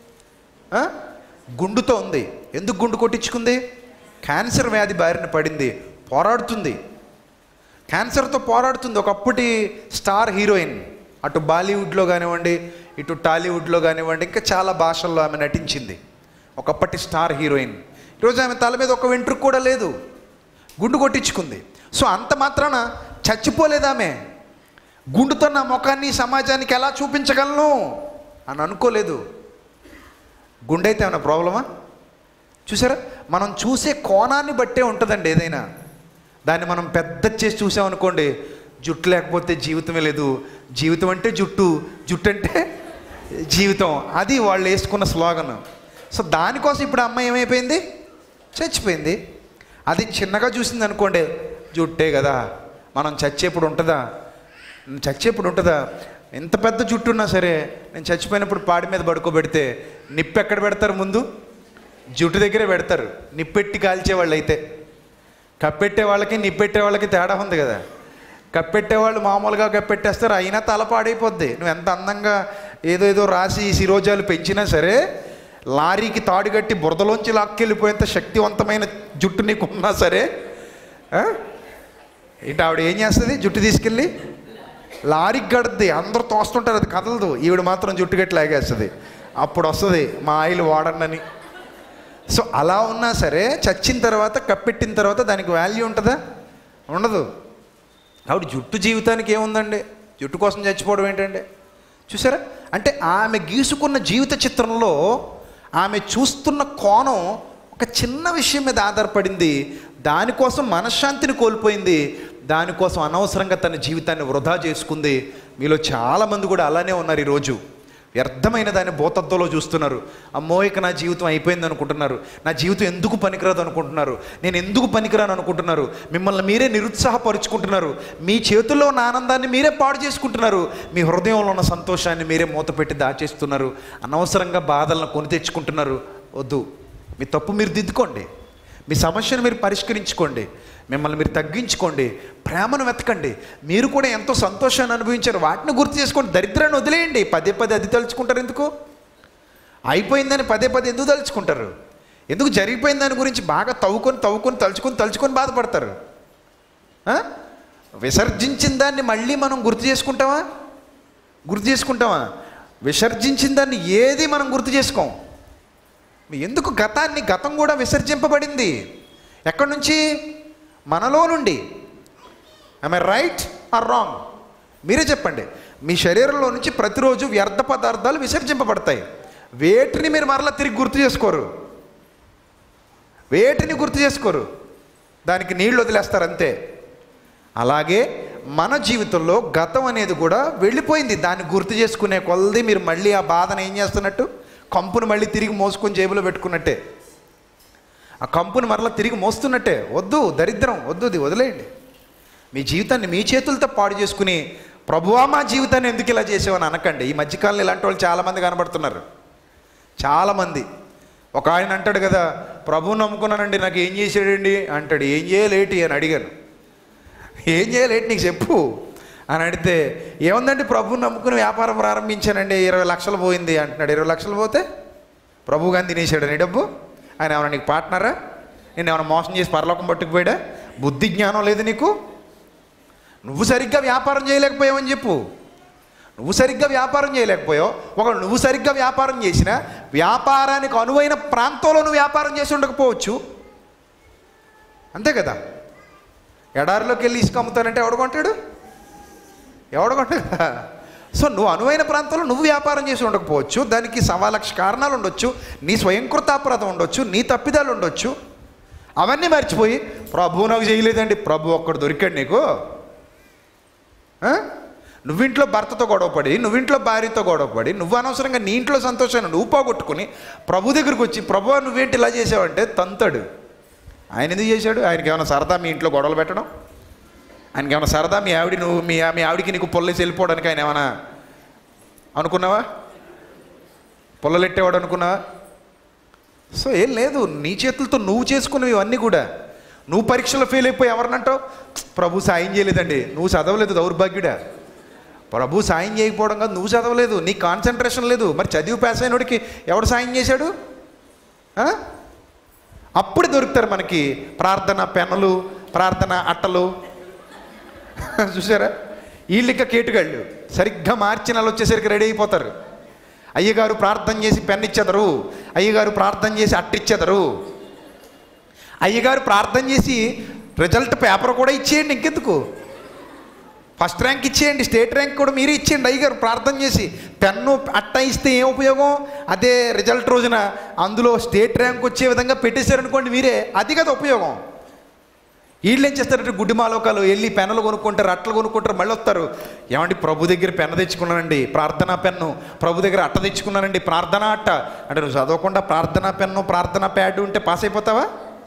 గుండుతో ఉంది. ఎందుకు గుండు కొట్టించుకుంది? క్యాన్సర్ వ్యాధి బారిన పడింది, పోరాడుతుంది, క్యాన్సర్తో పోరాడుతుంది. ఒకప్పటి స్టార్ హీరోయిన్. అటు బాలీవుడ్లో కానివ్వండి, ఇటు టాలీవుడ్లో కానివ్వండి, ఇంకా చాలా భాషల్లో ఆమె నటించింది. ఒకప్పటి స్టార్ హీరోయిన్. ఈరోజు ఆమె తల మీద ఒక వెంట్రుక కూడా లేదు, గుండు కొట్టించుకుంది. సో అంత మాత్రాన చచ్చిపోలేదు ఆమె. గుండుతో నా ముఖాన్ని సమాజానికి ఎలా చూపించగలను అని అనుకోలేదు. గుండె అయితే ఏమైనా ప్రాబ్లమా? చూసారా, మనం చూసే కోణాన్ని బట్టే ఉంటుందండి ఏదైనా. దాన్ని మనం పెద్ద చేసి చూసామనుకోండి, జుట్టు లేకపోతే జీవితమే లేదు, జీవితం అంటే జుట్టు, జుట్టు అంటే జీవితం, అది వాళ్ళు వేసుకున్న స్లోగన్. సో దానికోసం ఇప్పుడు అమ్మాయి ఏమైపోయింది? చచ్చిపోయింది. అది చిన్నగా చూసింది అనుకోండి, జుట్టే కదా, మనం చచ్చేప్పుడు ఉంటుందా? చచ్చేప్పుడు ఉంటుందా? ఎంత పెద్ద జుట్టు ఉన్నా సరే నేను చచ్చిపోయినప్పుడు పాడి మీద పడుకోబెడితే నిప్పు ఎక్కడ పెడతారు? ముందు జుట్టు దగ్గరే పెడతారు. నిప్పెట్టి కాల్చేవాళ్ళు అయితే. కప్పెట్టే వాళ్ళకి నిప్పెట్టే వాళ్ళకి తేడా ఉంది కదా. కప్పెట్టేవాళ్ళు మామూలుగా కప్పెట్టేస్తారు, అయినా తల పాడైపోద్ది. నువ్వు ఎంత అందంగా ఏదో ఏదో రాసి శిరోజాలు పెంచినా సరే, లారీకి తాడు కట్టి బురదలోంచి లాక్కెళ్ళిపోయేంత శక్తివంతమైన జుట్టు నీకు ఉన్నా సరే, ఇటు ఆవిడ ఏం చేస్తుంది? జుట్టు తీసుకెళ్ళి లారీకి కడుద్ది. అందరూ తోస్తుంటారు, అది కదలదు. ఈవిడ మాత్రం జుట్టు కట్టి లాగేస్తుంది. అప్పుడు వస్తుంది మా ఆయిల్ వాడండి. సో అలా ఉన్నా సరే చచ్చిన తర్వాత, కప్పెట్టిన తర్వాత దానికి వాల్యూ ఉంటుందా? ఉండదు. కాబట్టి జుట్టు జీవితానికి ఏముందండి? జుట్టు కోసం చచ్చిపోవడం ఏంటండి? చూసారా, అంటే ఆమె గీసుకున్న జీవిత చిత్రంలో ఆమె చూస్తున్న కోణం ఒక చిన్న విషయం మీద ఆధారపడింది. దానికోసం మనశ్శాంతిని కోల్పోయింది. దానికోసం అనవసరంగా తన జీవితాన్ని వృధా చేసుకుంది. మీలో చాలామంది కూడా అలానే ఉన్నారు. ఈరోజు వ్యర్థమైన దాన్ని భూతత్వంలో చూస్తున్నారు. అమ్మో ఇక నా జీవితం అయిపోయింది అనుకుంటున్నారు. నా జీవితం ఎందుకు పనికిరాదు అనుకుంటున్నారు. నేను ఎందుకు పనికిరాను అనుకుంటున్నారు. మిమ్మల్ని మీరే నిరుత్సాహపరుచుకుంటున్నారు. మీ చేతుల్లో ఉన్న ఆనందాన్ని మీరే పాడు చేసుకుంటున్నారు. మీ హృదయంలో ఉన్న సంతోషాన్ని మీరే మూతపెట్టి దాచేస్తున్నారు. అనవసరంగా బాధలను కొని తెచ్చుకుంటున్నారు. వద్దు, మీ తప్పు మీరు దిద్దుకోండి. మీ సమస్యను మీరు పరిష్కరించుకోండి. మిమ్మల్ని మీరు తగ్గించుకోండి. ప్రేమను వెతకండి. మీరు కూడా ఎంతో సంతోషాన్ని అనుభవించారు, వాటిని గుర్తు చేసుకోండి. దరిద్రాన్ని వదిలేయండి. పదే పదే అది తలుచుకుంటారు ఎందుకు? అయిపోయిందని పదే పదే ఎందుకు తలుచుకుంటారు? ఎందుకు జరిగిపోయిన దాని గురించి బాగా తవ్వుకొని తవ్వుకొని తలుచుకొని తలుచుకొని బాధపడతారు? విసర్జించిన దాన్ని మళ్ళీ మనం గుర్తు చేసుకుంటామా? గుర్తు చేసుకుంటామా? విసర్జించిన దాన్ని ఏది మనం గుర్తు చేసుకోం. ఎందుకు? గతాన్ని, గతం కూడా విసర్జింపబడింది. ఎక్కడి నుంచి? మనలో నుండి. I right or wrong? మీరే చెప్పండి. మీ శరీరంలో నుంచి ప్రతిరోజు వ్యర్థ పదార్థాలు విసర్జింపబడతాయి. వేటిని మీరు మరలా తిరిగి గుర్తు చేసుకోరు. వేటిని గుర్తు చేసుకోరు. దానికి నీళ్ళు వదిలేస్తారు అంతే. అలాగే మన జీవితంలో గతం అనేది కూడా వెళ్ళిపోయింది. దాన్ని గుర్తు చేసుకునే కొలది మీరు మళ్ళీ ఆ బాధను ఏం చేస్తున్నట్టు? కంపును మళ్ళీ తిరిగి మోసుకొని జేబులో పెట్టుకున్నట్టే. ఆ కంపును మరలా తిరిగి మోస్తున్నట్టే. వద్దు, దరిద్రం వద్దు, అది వదిలేయండి. మీ జీవితాన్ని మీ చేతులతో పాడు చేసుకుని ప్రభువా మా జీవితాన్ని ఎందుకు ఇలా చేసావని అనకండి. ఈ మధ్యకాలంలో ఇలాంటి వాళ్ళు చాలామంది కనబడుతున్నారు. చాలామంది. ఒక ఆయన అంటాడు కదా, ప్రభువు నమ్ముకున్నానండి, నాకు ఏం చేసాడండి అంటాడు. ఏం చేయలేటి అని అడిగాను. ఏం చేయలేటి నీకు చెప్పు అని అడిగితే, ఏముందండి ప్రభువుని నమ్ముకుని వ్యాపారం ప్రారంభించానండి, ఇరవై లక్షలు పోయింది అంటున్నాడు. ఇరవై లక్షలు పోతే ప్రభువు గాని తినేసాడని డబ్బు? ఆయన ఏమన్నా నీకు పార్ట్నరా? నేను ఏమైనా మోసం చేసి పరలోకం పట్టుకుపోయాడా? బుద్ధి జ్ఞానం లేదు నీకు? నువ్వు సరిగ్గా వ్యాపారం చేయలేకపోయావని చెప్పు. నువ్వు సరిగ్గా వ్యాపారం చేయలేకపోయావు. ఒకవేళ నువ్వు సరిగ్గా వ్యాపారం చేసినా వ్యాపారానికి అనువైన ప్రాంతంలో నువ్వు వ్యాపారం చేసి ఉండకపోవచ్చు. అంతే కదా? ఎడారిలోకి వెళ్ళి ఇసుక అమ్ముతానంటే ఎవడు కొంటాడు? ఎవడు కొంటాడు? సో నువ్వు అనువైన ప్రాంతంలో నువ్వు వ్యాపారం చేసి ఉండకపోవచ్చు. దానికి సవా లక్ష కారణాలు ఉండొచ్చు. నీ స్వయంకృతాపరాధం ఉండొచ్చు, నీ తప్పిదాలు ఉండొచ్చు. అవన్నీ మర్చిపోయి ప్రభువు నాకు చేయలేదండి, ప్రభు ఒక్కడు దొరికాడు నీకు. నువ్వింట్లో భర్తతో గొడవపడి, నువ్వింట్లో భార్యతో గొడవపడి, నువ్వు అనవసరంగా నీ ఇంట్లో సంతోషాన్ని నువ్వు పోగొట్టుకుని ప్రభు దగ్గరికి వచ్చి ప్రభువా నువ్వేంటి ఇలా చేసావంటే తంతాడు. ఆయన ఎందుకు చేశాడు? ఆయనకి ఏమైనా సరదా మీ ఇంట్లో గొడవలు పెట్టడం? ఆయనకి ఏమైనా సరదా మీ ఆవిడ నువ్వు మీ మీ ఆవిడికి నీకు పొల్లేసి వెళ్ళిపోవడానికి ఆయన ఏమైనా అనుకున్నావా? పొల్లలెట్టేవాడు అనుకున్నావా? సో ఏం లేదు. నీ చేతులతో నువ్వు చేసుకున్నవి ఇవన్నీ కూడా. నువ్వు పరీక్షలో ఫెయిల్ అయిపోయి ఎవరినంటావు? ప్రభు సాయం చేయలేదండి. నువ్వు చదవలేదు, దౌర్భాగ్యుడా. ప్రభు సాయం చేయకపోవడం కాదు, నువ్వు చదవలేదు, నీ కాన్సన్ట్రేషన్ లేదు. మరి చదివి పాస్ అయినోడికి ఎవడు సాయం చేశాడు? అప్పుడు దొరుకుతారు మనకి ప్రార్థన పెన్నులు, ప్రార్థన అట్టలు. చూసారా? వీళ్ళిక కేటుగాళ్ళు సరిగ్గా మార్చి నెల వచ్చేసరికి రెడీ అయిపోతారు. అయ్యగారు ప్రార్థన చేసి పెన్ ఇచ్చేదరు, అయ్యగారు ప్రార్థన చేసి అట్టిచ్చేదరు, అయ్యగారు ప్రార్థన చేసి రిజల్ట్ పేపర్ కూడా ఇచ్చేయండి. ఇంకెందుకు? ఫస్ట్ ర్యాంక్ ఇచ్చేయండి, స్టేట్ ర్యాంక్ కూడా మీరే ఇచ్చేయండి. అయ్యగారు ప్రార్థన చేసి పెన్ను అట్ట ఇస్తే ఏం ఉపయోగం? అదే రిజల్ట్ రోజున అందులో స్టేట్ ర్యాంక్ వచ్చే విధంగా పెట్టేశారనుకోండి మీరే, అది కదా ఉపయోగం. వీళ్ళు ఏం చేస్తారంటే గుడ్డి మాలోకాలు వెళ్ళి పెన్నులు కొనుక్కుంటారు, అట్టలు కొనుక్కుంటారు, మళ్ళీ వస్తారు. ఏమండి ప్రభు దగ్గర పెన్ను తెచ్చుకున్నానండి, ప్రార్థనా పెన్ను, ప్రభు దగ్గర అట్ట తెచ్చుకున్నానండి, ప్రార్థనా అట్ట అంటే నువ్వు చదవకుండా ప్రార్థనా పెన్ను ప్రార్థనా ప్యాడ్ ఉంటే పాస్ అయిపోతావా?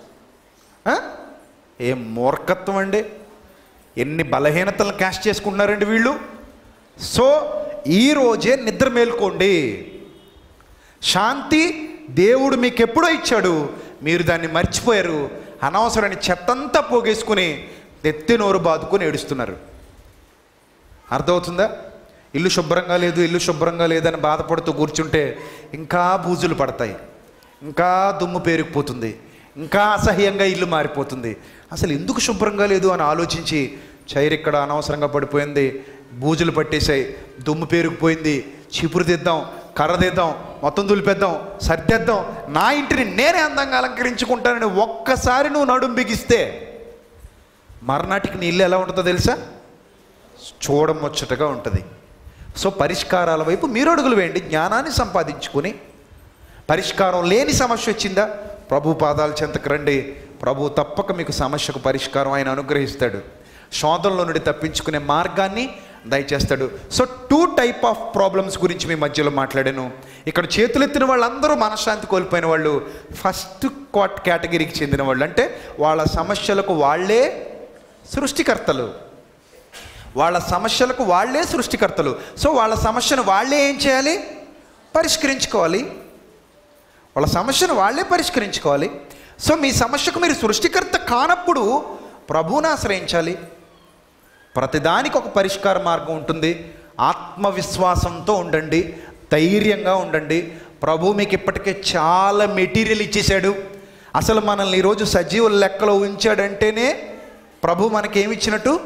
ఏం మూర్ఖత్వం అండి! ఎన్ని బలహీనతలను క్యాష్ చేసుకుంటున్నారండి వీళ్ళు. సో ఈరోజే నిద్ర మేల్కోండి. శాంతి దేవుడు మీకు ఎప్పుడో ఇచ్చాడు, మీరు దాన్ని మర్చిపోయారు. అనవసరమైన చెత్తంతా పోగేసుకుని ఎత్తి నోరు బాదుకొని ఏడుస్తున్నారు. అర్థమవుతుందా? ఇల్లు శుభ్రంగా లేదు, ఇల్లు శుభ్రంగా లేదని బాధపడుతూ కూర్చుంటే ఇంకా బూజులు పడతాయి, ఇంకా దుమ్ము పేరుకుపోతుంది, ఇంకా అసహ్యంగా ఇల్లు మారిపోతుంది. అసలు ఎందుకు శుభ్రంగా లేదు అని ఆలోచించి చైర్ ఇక్కడ అనవసరంగా పడిపోయింది, బూజులు పట్టేశాయి, దుమ్ము పేరుకుపోయింది, చీపురు తెద్దాం, కర్ర తెద్దాం, మొత్తం దులిపేద్దాం, సర్దేద్దాం, నా ఇంటిని నేనే అందంగా అలంకరించుకుంటానని ఒక్కసారి నువ్వు నడుం బిగిస్తే మర్నాటికి నీ ఇల్లు ఎలా ఉంటుందో తెలుసా? చూడముచ్చటగా ఉంటుంది. సో పరిష్కారాల వైపు మీరు అడుగులు వేయండి. జ్ఞానాన్ని సంపాదించుకొని పరిష్కారం లేని సమస్య వచ్చిందా, ప్రభు పాదాల చెంతకు రండి. ప్రభు తప్పక మీకు సమస్యకు పరిష్కారం ఆయన అనుగ్రహిస్తాడు. శోధనలో నుండి తప్పించుకునే మార్గాన్ని దయచేస్తాడు. So two type of problems గురించి మీ మధ్యలో మాట్లాడాను. ఇక్కడ చేతులెత్తిన వాళ్ళందరూ మనశ్శాంతి కోల్పోయిన వాళ్ళు, ఫస్ట్ క్వాట్ కేటగిరీకి చెందిన వాళ్ళు. అంటే వాళ్ళ సమస్యలకు వాళ్ళే సృష్టికర్తలు, వాళ్ళ సమస్యలకు వాళ్ళే సృష్టికర్తలు. సో వాళ్ళ సమస్యను వాళ్ళే ఏం చేయాలి? పరిష్కరించుకోవాలి. వాళ్ళ సమస్యను వాళ్ళే పరిష్కరించుకోవాలి. సో మీ సమస్యకు మీరు సృష్టికర్త కానప్పుడు ప్రభువుని ఆశ్రయించాలి. ప్రతిదానికి ఒక పరిష్కార మార్గం ఉంటుంది. ఆత్మవిశ్వాసంతో ఉండండి, ధైర్యంగా ఉండండి. ప్రభు మీకు ఇప్పటికే చాలా మెటీరియల్ ఇచ్చేశాడు. అసలు మనల్ని ఈరోజు సజీవుల లెక్కలో ఉంచాడంటేనే ప్రభు మనకేమిచ్చినట్టు?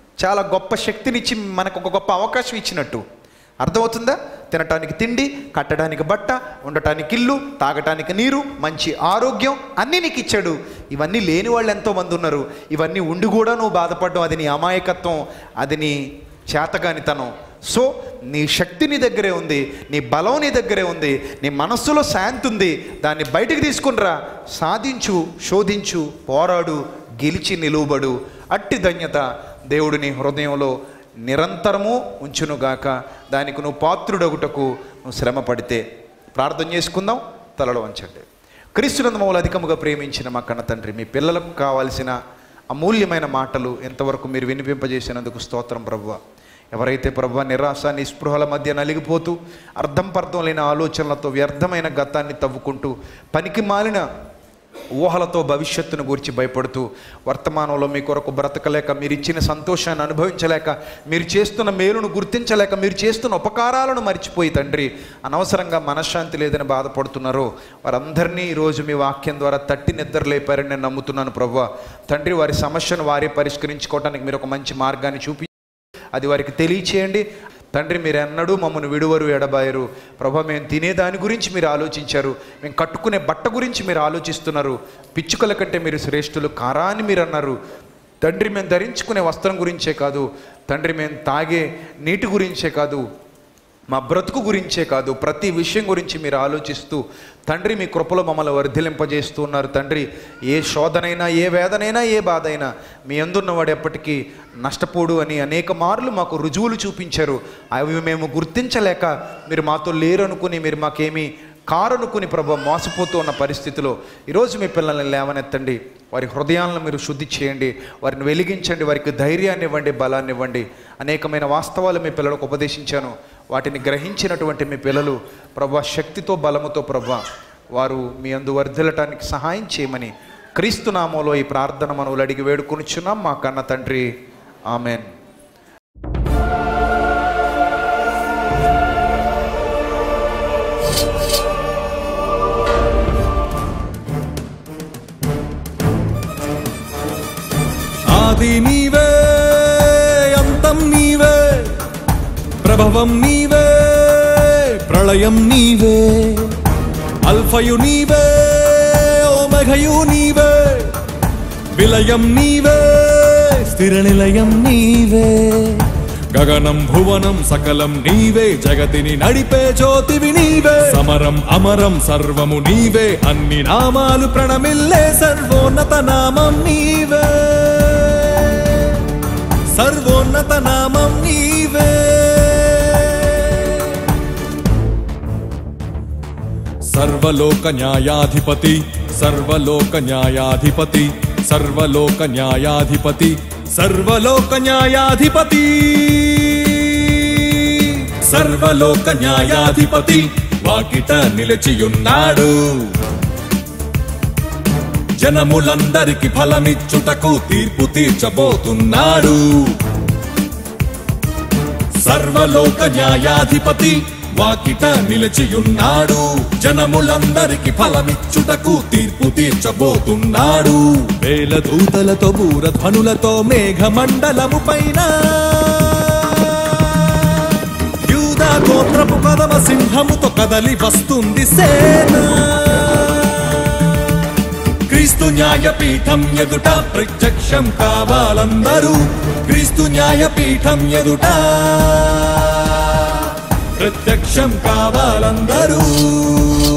చాలా గొప్ప శక్తినిచ్చి మనకు ఒక గొప్ప అవకాశం ఇచ్చినట్టు. అర్థమవుతుందా? తినటానికి తిండి, కట్టడానికి బట్ట, ఉండటానికి ఇల్లు, తాగటానికి నీరు, మంచి ఆరోగ్యం అన్నీ నీకు ఇచ్చాడు. ఇవన్నీ లేని వాళ్ళు ఎంతోమంది ఉన్నారు. ఇవన్నీ ఉండి కూడా నువ్వు బాధపడడం, అది నీ అమాయకత్వం, అది నీ చేతగానితనం. సో నీ శక్తి నీ దగ్గరే ఉంది, నీ బలం నీ దగ్గరే ఉంది, నీ మనస్సులో శాంతి ఉంది. దాన్ని బయటికి తీసుకునిరా, సాధించు, శోధించు, పోరాడు, గెలిచి నిలువబడు. అట్టి ధన్యత దేవుడు నీ హృదయంలో నిరంతరము ఉంచునుగాక. దానికి నువ్వు పాత్రుడొకటకు నువ్వు శ్రమ పడితే. ప్రార్థన చేసుకుందాం. తలలో వంచండి. క్రీస్తునందు మమ్మల్ని అధికముగా ప్రేమించిన మా కన్న తండ్రి, మీ పిల్లలకు కావాల్సిన అమూల్యమైన మాటలు ఎంతవరకు మీరు వినిపింపజేసినందుకు స్తోత్రం ప్రభువా. ఎవరైతే ప్రభువా నిరాశ నిస్పృహల మధ్య నలిగిపోతూ అర్థం పర్థం లేని ఆలోచనలతో వ్యర్థమైన గతాన్ని తవ్వుకుంటూ పనికి మాలిన ఊహలతో భవిష్యత్తును గురించి భయపడుతూ వర్తమానంలో మీ కొరకు బ్రతకలేక, మీరు ఇచ్చిన సంతోషాన్ని అనుభవించలేక, మీరు చేస్తున్న మేలును గుర్తించలేక, మీరు చేస్తున్న ఉపకారాలను మర్చిపోయి తండ్రి అనవసరంగా మనశ్శాంతి లేదని బాధపడుతున్నారో వారందరినీ ఈరోజు మీ వాక్యం ద్వారా తట్టి నిద్రలేపారని నేను నమ్ముతున్నాను ప్రభువా. తండ్రి, వారి సమస్యను వారే పరిష్కరించుకోవడానికి మీరు ఒక మంచి మార్గాన్ని చూపి అది వారికి తెలియచేయండి తండ్రి. మీరు ఎన్నడూ మమ్మల్ని విడువరు, ఎడబాయరు ప్రభా. మేము తినే దాని గురించి మీరు ఆలోచించారు, మేము కట్టుకునే బట్ట గురించి మీరు ఆలోచిస్తున్నారు. పిచ్చుకల కంటే మీరు శ్రేష్ఠులు కారాన్ని మీరు అన్నారు తండ్రి. మేము ధరించుకునే వస్త్రం గురించే కాదు తండ్రి, మేము తాగే నీటి గురించే కాదు, మా బ్రతుకు గురించే కాదు, ప్రతి విషయం గురించి మీరు ఆలోచిస్తూ తండ్రి మీ కృపలో మమ్మల్ని వర్ధిలింపజేస్తూ ఉన్నారు తండ్రి. ఏ శోధనైనా, ఏ వేదనైనా, ఏ బాధ అయినా మీ అందున్నవాడు ఎప్పటికీ నష్టపోడు అని అనేక మార్లు మాకు రుజువులు చూపించారు. అవి మేము గుర్తించలేక మీరు మాతో లేరు అనుకుని, మీరు మాకేమీ కారనుకుని ప్రభు మోసపోతూ ఉన్న పరిస్థితిలో ఈరోజు మీ పిల్లల్ని లేవనెత్తండి. వారి హృదయాలను మీరు శుద్ధి చేయండి, వారిని వెలిగించండి, వారికి ధైర్యాన్ని ఇవ్వండి, బలాన్ని ఇవ్వండి. అనేకమైన వాస్తవాలు మీ పిల్లలకు ఉపదేశించాను. వాటిని గ్రహించినటువంటి మీ పిల్లలు ప్రభు శక్తితో, బలముతో ప్రభు వారు మీ అందు వర్ధిల్లటానికి సహాయం చేయమని క్రీస్తు నామములో ఈ ప్రార్థన మనవులు అడిగి వేడుకొనుచున్నాం మా కన్న తండ్రి. ఆమెన్.
ఆది నీవే, అంతం నీవే, ప్రభవం నీవే, ప్రళయం నీవే, అల్ఫయు నీవే, ఓమఘయు నీవే, విలయం నీవే, స్థిర నిలయం నీవే. గగనం భువనం సకలం నీవే, జగతిని నడిపే జ్యోతివి నీవే. సమరం అమరం సర్వము నీవే, అన్ని నామాలు ప్రణమిల్లే సర్వోన్నత నామం నీవే, సర్వోన్నత నామం నీవే. సర్వలోక న్యాయాధిపతి, సర్వలోక న్యాయాధిపతి, సర్వలోక న్యాయాధిపతి, సర్వలోక న్యాయాధిపతి, సర్వలోక న్యాయాధిపతి వాకిట నిలిచియున్నాడు. జనములందరికి ఫలమిచ్చుటకు తీర్పు తీర్చబోతున్నాడు. సర్వలోక న్యాయాధిపతి వాకిట నిలిచియున్నాడు. జనములందరికి ఫలమిచ్చుటకు తీర్పు తీర్చబోతున్నాడు. వేల దూతలతో, బూరధ్వనులతో, మేఘమండలము పైన యూదా గోత్రపు కదమ సింహముతో కదలి వస్తుంది సేన. క్రీస్తు న్యాయపీఠం ఎదుట ప్రత్యక్షం కావాలందరూ, క్రీస్తు న్యాయపీఠం ఎదుట ప్రత్యక్షం కావాలందరూ.